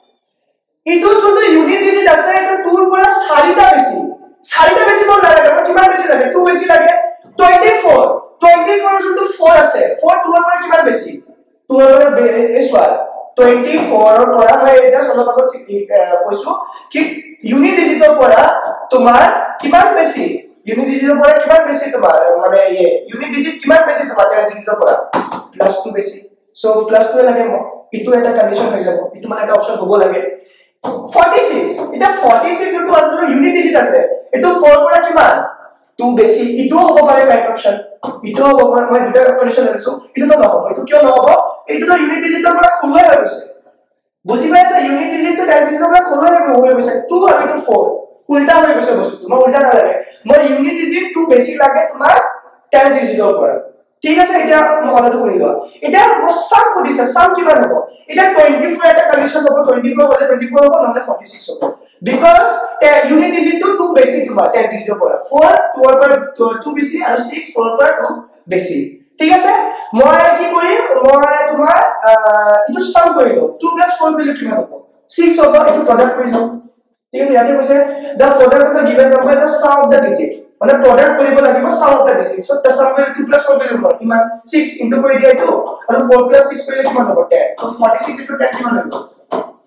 ইটো যোনটো ইউনিট ডিজিট আছে এটা two ৰ পৰা চাৰিটা বেছি চাৰিটা বেছি কোন লাগে মই কিমান বেছি লাগে two বেছি লাগে twenty-four twenty-four যোনটো four আছে four two ৰ পৰা কিমান বেছি two ৰ পৰা এই সোৱা twenty-four ৰ পৰা মই জাস্ট অলপ আগত কৈছো কি ইউনিট ডিজিটৰ পৰা তোমাৰ কিমান বেছি ইউনিট ডিজিটৰ পৰা কিমান বেছি তোমাৰ মানে এই ইউনিট ডিজিট কিমান বেছি তোমাৰ ten ডিজিটৰ পৰা plus two বেছি সো plus two লাগে মই ইটো এটা কন্ডিশন হৈ যাব ইটো মানে এটা অপচন হ'ব লাগে forty-six এটা forty-six যোনটো আছে ইউনিট ডিজিট আছে এটো four পৰা কিমান two বেছি ইটো হ'ব পাৰে কারেক্ট অপচন ইটো হ'ব পাৰে মই দুটা কন্ডিশন লৈছো ইটো তো নহব ইটো কিয় নহব এইটো তো ইউনিট ডিজিটৰ পৰা খোলাই হৈ গৈছে বুজি পাইছা ইউনিট ডিজিট তো ten ডিজিটৰ পৰা খোলাই হৈ গৈছে two আৰু ইটো four উল্টা হৈ গৈছে বস্তু মই উল্টা না লাগে মই ইউনিট ডিজিট two বেছি লাগে তোমাৰ ten ডিজিটৰ পৰা ঠিক আছে এটা মই কথাটো শুনি লোৱা এটা মই সাম কৰিছে সাম কিমান হ'ব এটা twenty-four এটা কন্ডিশন হ'ব twenty-four হলে twenty-four হ'ব নহলে forty-six হ'ব because unit digit to two বেছি তোমাৰ ten ডিজিটৰ পৰা four two ৰ পৰা two বেছি আৰু six four ৰ পৰা two বেছি ঠিক আছে মই কি কৰিম মই তোমাৰ ইটো সাম কৰিলো two plus four কৰিলে কিমান হ'ব six হ'ব এটো প্ৰডাক্ট কৰিলো ঠিক আছে ইয়াতে কৈছে the product of the given number is the sum of the digit মানে প্রডাক্ট কৰিব লাগিব sum of the digits so the sum of two plus four কৰিলে হ'ব কিমান six ইনটু কৰি দিয়া ইটো আৰু four plus six কৰিলে কিমান হ'ব ten so forty-six into ten কিমান হ'ব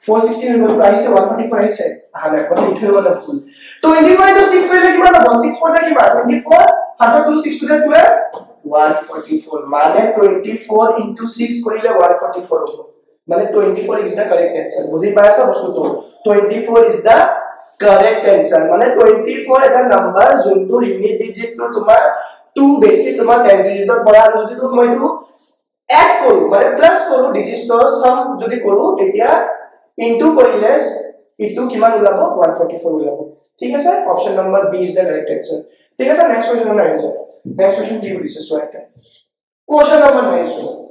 four sixty হৈ গ'ল প্ৰাইছে one forty-four আহিছে আহা নাই মানে ইথৈ গ'ল ভুল twenty-five to six কৰিলে কিমান হ'ব six four যা কিমান twenty-four হাতৰ two six to twelve one forty-four মানে twenty-four into six কৰিলে one forty-four হ'ব মানে twenty-four is the correct answer বুজি পাইছা বস্তুটো twenty-four is the correct answer মানে twenty-four এটা নাম্বাৰ যোনটো ইউনিট ডিজিট তো তোমাৰ two বেছি তোমাৰ ten ডিজিটৰ পৰা আৰু যদি তো মইটো এড কৰো মানে প্লাস কৰো ডিজিটৰ সাম যদি কৰো তেতিয়া ইনটু কৰিলে ইটো কিমান ওলাব one forty-four ওলাব ঠিক আছে option number B is the correct answer ঠিক আছে নেক্সট কোৱেশ্চন নম্বৰ আহিছে নেক্সট কোৱেশ্চন কি দিছে সো এটা কোৱেশ্চন নম্বৰ nine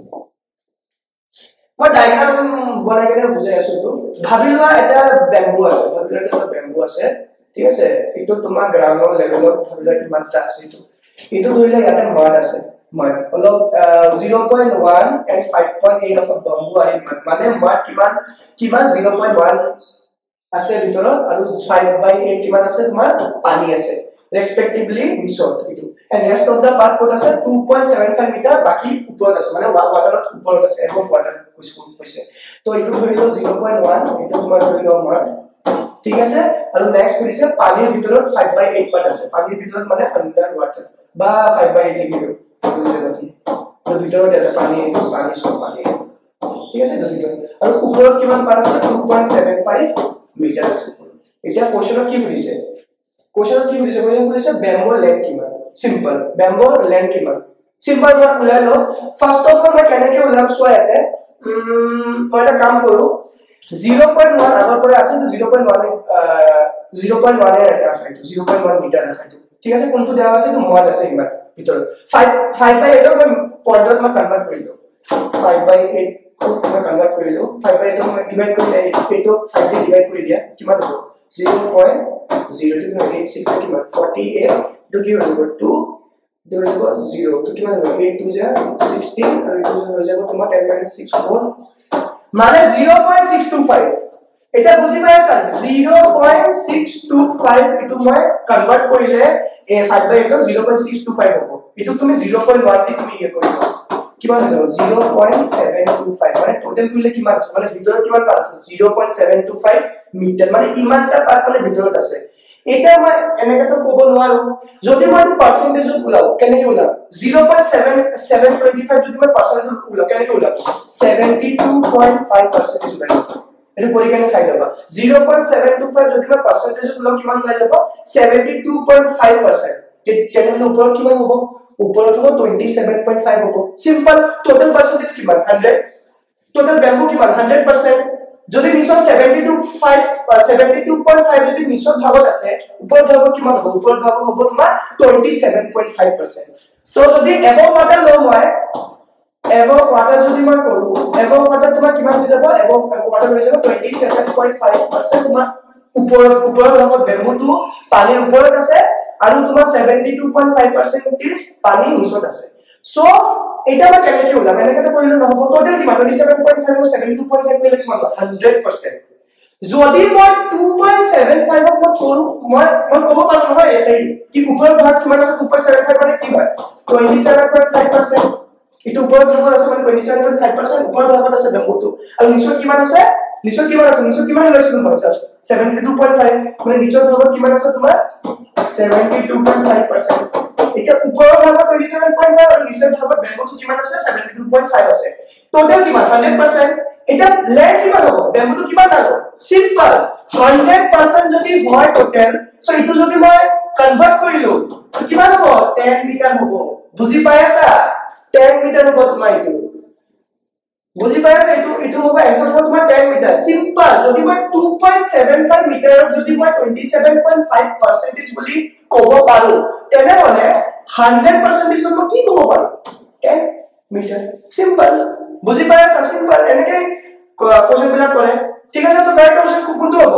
মই ডায়াগ্ৰাম বনাই কেনে বুজাই আছো তো ভাবি লোৱা এটা বেম্বু আছে ভাবি লোৱা এটা বেম্বু আছে ঠিক আছে ইটো তোমাৰ গ্ৰাউন্ড লেভেলত ভাবি লোৱা কিমানটা আছে ইটো ইটো ধৰিলে ইয়াতে মাড আছে মাড অলপ zero point one and five point eight of a bamboo are in মানে মাড কিমান কিমান zero point one আছে ভিতৰত আৰু five by eight কিমান আছে তোমাৰ পানী আছে respectively নিচত ইটো and rest of the part কোট আছে two point seven five metre বাকি ওপৰত আছে মানে ওয়াটাৰত ওপৰত আছে above water কৈছে তো ইটো ধৰিলো zero point one ইটো তোমাৰ ধৰিলো মাড ঠিক আছে আৰু নেক্সট কৰিছে পানীৰ ভিতৰত five by eight পাত আছে পানীৰ ভিতৰত মানে আন্ডাৰ ওয়াটাৰ বা five by eight লিখিলো বুজিলে নেকি তো ভিতৰত আছে পানী পানী সব পানী ঠিক আছে তো ভিতৰত আৰু ওপৰত কিমান পাত আছে two point seven five metre আছে এটা কোৱেশ্চনত কি কৰিছে কোৱেশ্চনত কি কৰিছে কোৱেশ্চন কৰিছে বেম্বো লেন্থ কিমান সিম্পল বেম্বো লেন্থ কিমান সিম্পল মই উলাই লো ফাৰ্স্ট অফ অল মই কেনেকে উলাম সোয়া ইয়াতে মই এটা কাম কৰো zero point one আগৰ পৰা আছে তো zero point one zero point one এ ৰাখাইটো zero point one মিটাৰ ৰাখাইটো ঠিক আছে কোনটো দেওয়া আছে তো মড আছে ইমান ভিতৰত five five by eight মই পইণ্টত মই কনভাৰ্ট কৰিলো five by eight কো মই কনভাৰ্ট কৰিলো five by eight মই ডিভাইড কৰিলে এইটো five দি ডিভাইড কৰি দিয়া কিমান হ'ব zero point zero to eight six কিমান forty-eight তো কি হ'ব two দুই হ'ব zero তো কিমান হ'ব eight two যা sixteen আৰু এইটো হৈ যাব তোমাৰ ten minus six four মানে zero point six two five এটা বুজি পাইছা zero point six two five ইটো মই কনভার্ট কৰিলে এ five by eight zero point six two five হ'ব ইটো তুমি zero point one দি তুমি ইয়ে কৰিবা কিমান হৈ যাব zero point seven two five মানে টোটাল কৰিলে কিমান আছে মানে ভিতৰত কিমান পাত আছে zero point seven two five metre মানে ইমানটা পাত মানে ভিতৰত আছে এটা মই এনেকা তো ক'ব নোৱাৰো যদি মই পার্সেন্টেজত উলাও কেনেকে উলাও zero point seven seven two five যদি মই পার্সেন্টেজত উলাও কেনেকে উলাও seventy-two point five percent উলাও এটো পৰীক্ষানে চাই যাবা zero point seven two five যদি মই পার্সেন্টেজত উলাও কিমান ওলাই যাব seventy-two point five percent তেনে ওপৰত কিমান হ'ব ওপৰত হ'ব twenty-seven point five হ'ব সিম্পল টোটাল পার্সেন্টেজ কিমান one hundred টোটাল বেম্বু কিমান one hundred percent যদি নিচত seventy-two point five যদি নিচত ভাগত আছে ওপৰত ভাগত কিমান হ'ব ওপৰত ভাগত হ'ব তোমাৰ twenty-seven point five percent তো যদি above water লও মই above water যদি মই কৰো above water তোমাৰ কিমান হৈ যাব above water হৈ যাব twenty-seven point five percent তোমাৰ ওপৰত ওপৰত ভাগত বেম্বুটো পানীৰ ওপৰত আছে আৰু তোমাৰ seventy-two point five percent is পানী নিচত আছে সো এটা মই কেনেকে উলাম এনেকে তো কৰিলে নহব টোটাল কিমান twenty-seven point five আৰু seventy-two point five কৰিলে কিমান one hundred percent যদি মই two point seven five ক মই কৰো মই মই ক'ব পাৰো নহয় এটাই কি ওপৰৰ ভাগ কিমান আছে two point seven five মানে কি হয় twenty-seven point five percent ইটো ওপৰৰ ভাগত আছে মানে twenty-seven point five percent ওপৰৰ ভাগত আছে বেম্বুটো আৰু নিচত কিমান আছে নিচত কিমান আছে নিচত কিমান লৈছো মই seventy-two point five মানে নিচৰ ভাগত কিমান আছে তোমাৰ seventy-two point five percent এটা ওপৰৰ ভাগত twenty-seven point five আৰু নিচৰ ভাগত বেম্বুটো কিমান আছে seventy-two point five আছে টোটাল কিমান one hundred percent এটা লেন্থ কিমান হ'ব বেম্বুটো কিমান ডাঙৰ সিম্পল one hundred percent যদি হয় টোটাল সো ইটো যদি মই কনভার্ট কৰিলো কিমান হ'ব ten মিটাৰ হ'ব বুজি পাইছা ten মিটাৰ হ'ব তোমাৰ ইটো বুজি পাইছা ইটো ইটো হ'ব आंसर হ'ব তোমাৰ ten মিটাৰ সিম্পল যদি মই two point seven five metre যদি মই twenty-seven point five percent বুলি ক'ব পাৰো তেনে হলে one hundred percent মই কি ক'ব পাৰো ten মিটাৰ সিম্পল বুজি পাইছা সিম্পল এনেকে কোশ্চেন বিলাক কৰে ঠিক আছে তো কারেক্ট অপশন কোনটো হ'ব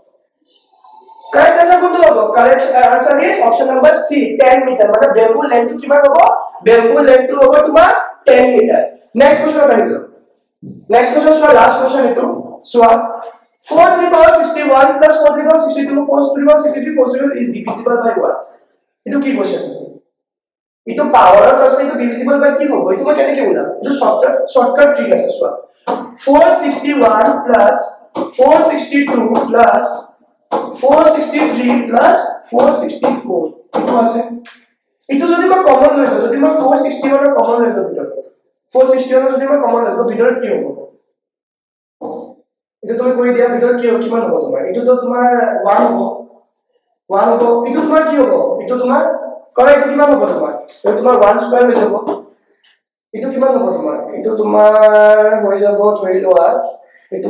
কারেক্ট আনসার কোনটো হ'ব correct answer is option number C ten metre মানে বেম্বু লেন্থ কিমান হ'ব বেম্বু লেন্থ হ'ব তোমাৰ ten মিটাৰ নেক্সট কোশ্চন আহিছে নেক্সট কোশ্চন সোয়া লাস্ট কোশ্চন এটো সোয়া four to the power sixty-one plus four to the power sixty-two four to the power sixty-three four to the power is divisible by what এটো কি কোশ্চন এটো পাওয়ারত আছে এটো ডিভিজিবল বাই কি হ'ব এটো মই কেনেকে বলাম এটো শর্টকাট শর্টকাট ট্রিক আছে সোয়া four sixty-one plus four sixty-two plus four sixty-three plus four sixty-four এটো আছে এটো যদি মই কমন লৈ লও যদি মই four sixty-one এর কমন লৈ লও ভিতৰত four sixty-one যদি মই কমন লৈ লও ভিতৰত কি হ'ব এটো তুমি কৰি দিয়া ভিতৰত কি কিমান হ'ব তোমাৰ এটো তো তোমাৰ one হ'ব one হ'ব এটো তোমাৰ কি হ'ব এটো তোমাৰ কৰা এটো কিমান হ'ব তোমাৰ এটো তোমাৰ one স্কয়ার হৈ যাব এটো কিমান হ'ব তোমাৰ এটো তোমাৰ হৈ যাব ধৰি লোৱা এটো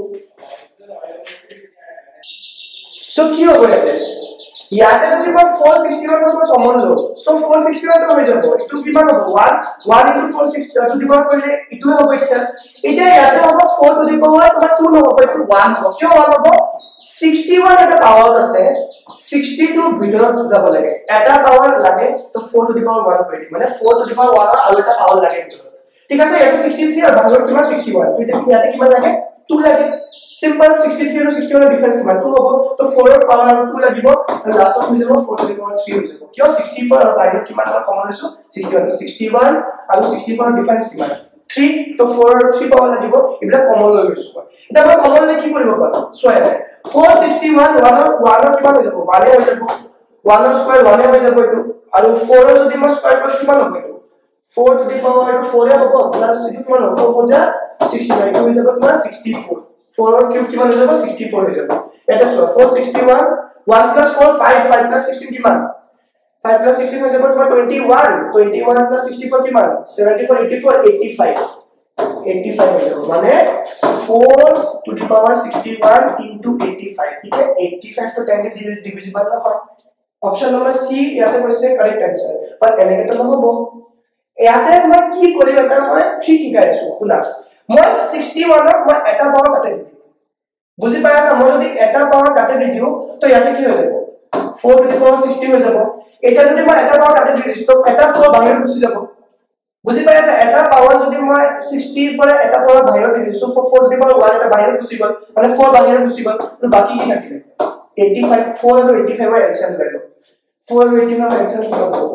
সো কি হ'ব ইয়াতে ইয়াতে যদি মই four sixty-one ৰ কমন লও সো four sixty-one হৈ যাব এটো কিমান হ'ব one one into four sixty-one to the power কৰিলে ইটো হ'ব ইচ্ছা এটা ইয়াতে হ'ব four টু দি পাৱাৰ তোমাৰ two নহব এটো one হ'ব কিয় one হ'ব sixty-one এটা পাৱাৰ আছে sixty-two ভিতৰত যাব লাগে এটা পাৱাৰ লাগে তো four to the power one কৰি দি মানে four to the power one আৰু এটা পাৱাৰ লাগে ঠিক আছে ইয়াতে sixty-three আৰু ভাগৰ কিমান sixty-one তো এটা ইয়াতে কিমান লাগে two লাগে simple sixty-three আৰু sixty-one এর ডিফারেন্স কিমান two হ'ব তো four এর পাৱাৰ আৰু two লাগিব আৰু লাষ্টত হৈ যাব four to the power three হৈ যাব কিয় sixty-four আৰু ভাগৰ কিমান আৰু কমন হৈছে sixty-one sixty-one আৰু sixty-four এর ডিফারেন্স কিমান three তো four আৰু three পাৱাৰ লাগিব ইবলা কমন লৈ লৈছো এটা মই কমন লৈ কি কৰিব পাৰো সোয়া four sixty-one one one এর কিমান হৈ যাব one হৈ যাব one এর স্কয়ার one হৈ যাব এটো আৰু four এর যদি মই স্কয়ার কৰি কিমান হ'ব এটো four টু দি পাৱাৰ এটো four এ হ'ব প্লাস এটো কিমান হ'ব four four যা sixty-nine হৈ যাব তোমাৰ sixty-four four or cube কিমান হৈ যাব sixty-four হৈ যাব এটা so four sixty-one one plus four five five plus sixteen কিমান five plus sixteen হৈ যাব তোমাৰ twenty-one twenty-one plus sixty-four কিমান seventy-four eighty-four eighty-five eighty-five হৈ যাব মানে four to the power sixty-one into eighty-five ঠিক আছে eighty-five to ten কে ডিভিজিবল নহয় অপশন নম্বৰ সি ইয়াতে কৈছে কারেক্ট आंसर पर এনেকে তো নহব ইয়াতে মই কি কৰিম এটা মই ঠিক শিকাই আছো শুনা মই sixty-one ক মই এটা পাৱাৰ কাটে দিম বুজি পাই আছা মই যদি এটা পাৱাৰ কাটে দি দিও তো ইয়াতে কি হৈ যাব four to the power sixty হৈ যাব এটা যদি মই এটা পাৱাৰ কাটে দি দিছো তো এটা four বাহিৰ গুচি যাব বুজি পাই আছা এটা পাৱাৰ যদি মই sixty পৰা এটা পাৱাৰ বাহিৰ দি দিছো four to the power one এটা বাহিৰ গুচি গল মানে four বাহিৰ গুচি গল তো বাকি কি থাকিলে eighty-five four আৰু eighty-five এর এলসিএম ললো four আৰু eighty-five এর এলসিএম কি হ'ব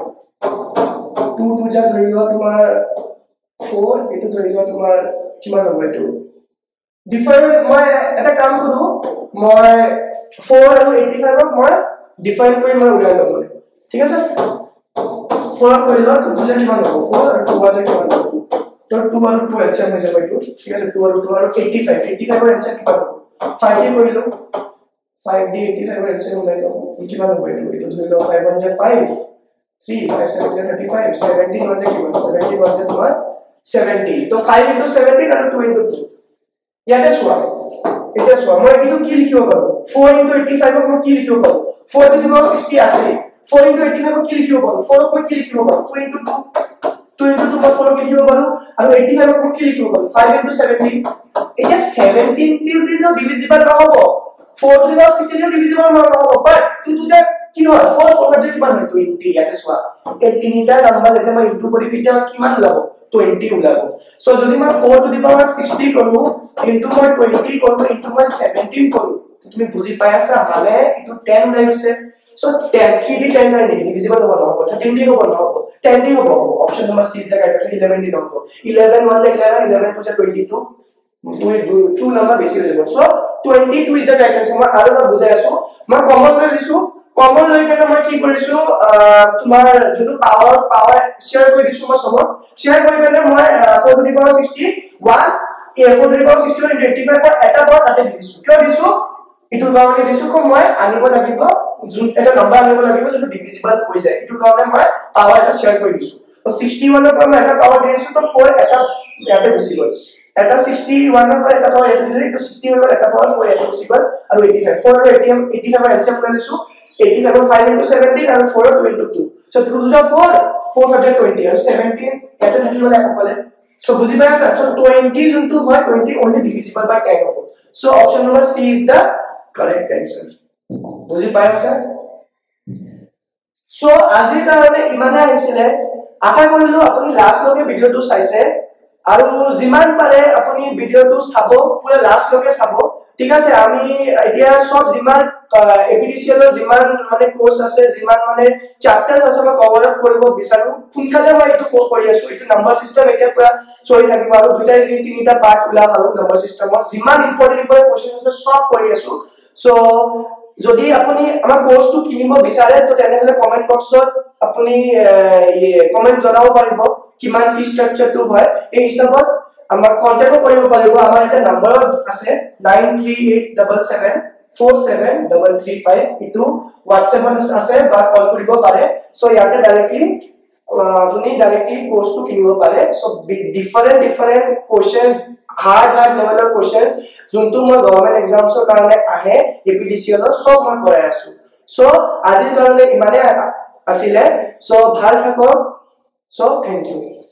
two two যা ধৰি লোৱা তোমাৰ four এটো ধৰি লোৱা তোমাৰ কিমান হ'ব এটো ডিফাৰেন্ট মই এটা কাম কৰো মই four আৰু eighty-five ক মই ডিফাইন কৰি মই উলাই লম ঠিক আছে four কৰি লোৱা two যা কিমান হ'ব four আৰু two যা কিমান হ'ব তো two আৰু two এলসিএম হৈ যাব এটো ঠিক আছে two আৰু two আৰু eighty-five eighty-five এর এলসিএম কিমান হ'ব five দি কৰি লও five d eighty-five এর এলসিএম উলাই লও কিমান হ'ব এটো এটো ধৰি লোৱা five one যা five three five seven যা thirty-five seventeen one যা কিমান seventeen one যা তোমাৰ seventy তো five into seventeen আৰু two into two ইয়াতে সোয়া এটা সোয়া মই এটো কি লিখিব পাৰো four into eighty-five ক মই কি লিখিব পাৰো four to the power sixty আছে four into eighty-five ক কি লিখিব পাৰো four ক মই কি লিখিব পাৰো two into two two into two মই four ক লিখিব পাৰো আৰু eighty-five ক মই কি লিখিব পাৰো five into seventeen এটা seventeen টো ডিভিজিবল নহব four to the power sixty টো ডিভিজিবল নহব বাট two to যা কি হয় four four ৰ কিমান হয় twenty ইয়াতে সোয়া এই তিনিটা নাম্বাৰ এটা মই ইনটু কৰি কিটা কিমান ওলাব twenty ওলাব সো যদি মই four to the power sixty কৰো ইনটু মই twenty কৰো ইনটু মই seventeen কৰো তুমি বুজি পাই আছা মানে ইটো ten ওলাই গৈছে so ten three d ten যায় ডিভিজিবল হ'ব নহব thirteen d হ'ব নহব ten d হ'ব অপশন নম্বৰ six দা কাট আছে eleven d নহব eleven one যা eleven eleven two যা twenty-two two two নাম্বাৰ বেছি হৈ যাব so twenty-two is the cut আছে মই আৰু মই বুজাই আছো মই কমন লৈ লিছো কমন লৈ কেনে মই কি কৰিছো তোমাৰ যেটো পাৱাৰ পাৱাৰ শেয়াৰ কৰি দিছো মই সব শেয়াৰ কৰি কেনে মই four to the power sixty-one a four to the power sixty-one into eighty-five પર এটা পাৱাৰ কাটে দিছো কিয় দিছো ইটো কাৰণে দিছো কো মই আনিব লাগিব যোন এটা নাম্বাৰ আনিব লাগিব যেটো ডিভিজিবল হৈ যায় ইটো কাৰণে মই পাৱাৰ এটা শেয়াৰ কৰি দিছো তো sixty-one ৰ পৰা মই এটা পাৱাৰ দি দিছো তো four এটা ইয়াতে গুচি গল এটা sixty-one ৰ পৰা এটা পাৱাৰ ইয়াতে দিলে তো sixty হৈ গল এটা পাৱাৰ four ইয়াতে গুচি গল আৰু eighty-five four আৰু eighty-five এর এলসিএম লৈ লৈছো eighty-five five into seventeen and four two into two so two to the four four five twenty and seventeen এটা থাকি গলে একপালে so বুজি পাইছা so twenty into হয় twenty only divisible by ten হ'ব so option number C is the correct answer বুজি পাইছা so আজি কাৰণে ইমানে আহিছিলে আশা কৰিলো আপুনি লাষ্ট লকে ভিডিওটো চাইছে আৰু যিমান পাৰে আপুনি ভিডিওটো চাব পুৰা লাষ্ট লকে চাব ঠিক আছে আমি এতিয়া সব যিমান এপিডিসিএলৰ যিমান মানে কোর্স আছে যিমান মানে চ্যাপ্টাৰস আছে মই কভাৰ আপ কৰিব বিচাৰো খুনকালে মই এটো কোর্স কৰি আছো এটো নাম্বাৰ সিস্টেম এতিয়া পুৰা চলি থাকিব আৰু দুটা তিনিটা পাৰ্ট ওলাম আৰু নাম্বাৰ সিস্টেমৰ যিমান ইম্পৰ্টেন্ট ইম্পৰ্টেন্ট কোৱেশ্চন আছে সব কৰি আছো সো যদি আপুনি আমাৰ কোর্সটো কিনিব বিচাৰে তো তেনেহলে কমেন্ট বক্সত আপুনি কমেন্ট জনাব পাৰিব কিমান ফি স্ট্ৰাকচাৰটো হয় এই হিচাপত আমাৰ কন্টাক্ট কৰিব পাৰিব আমাৰ এটা নম্বৰ আছে nine three eight seven seven four seven three three five ইটো WhatsApp আছে বা কল কৰিব পাৰে সো ইয়াতে ডাইৰেক্টলি আপুনি ডাইৰেক্টলি কোর্সটো কিনিব পাৰে so different different question hard hard লেভেলৰ কোৱেশ্চনস যোনটো মই গভৰ্ণমেন্ট এক্সামছৰ কাৰণে আহে এপিডিসিএলৰ সব মই কৰাই আছো সো আজিৰ কাৰণে ইমানে আছিলে সো ভাল থাকক সো থ্যাংক ইউ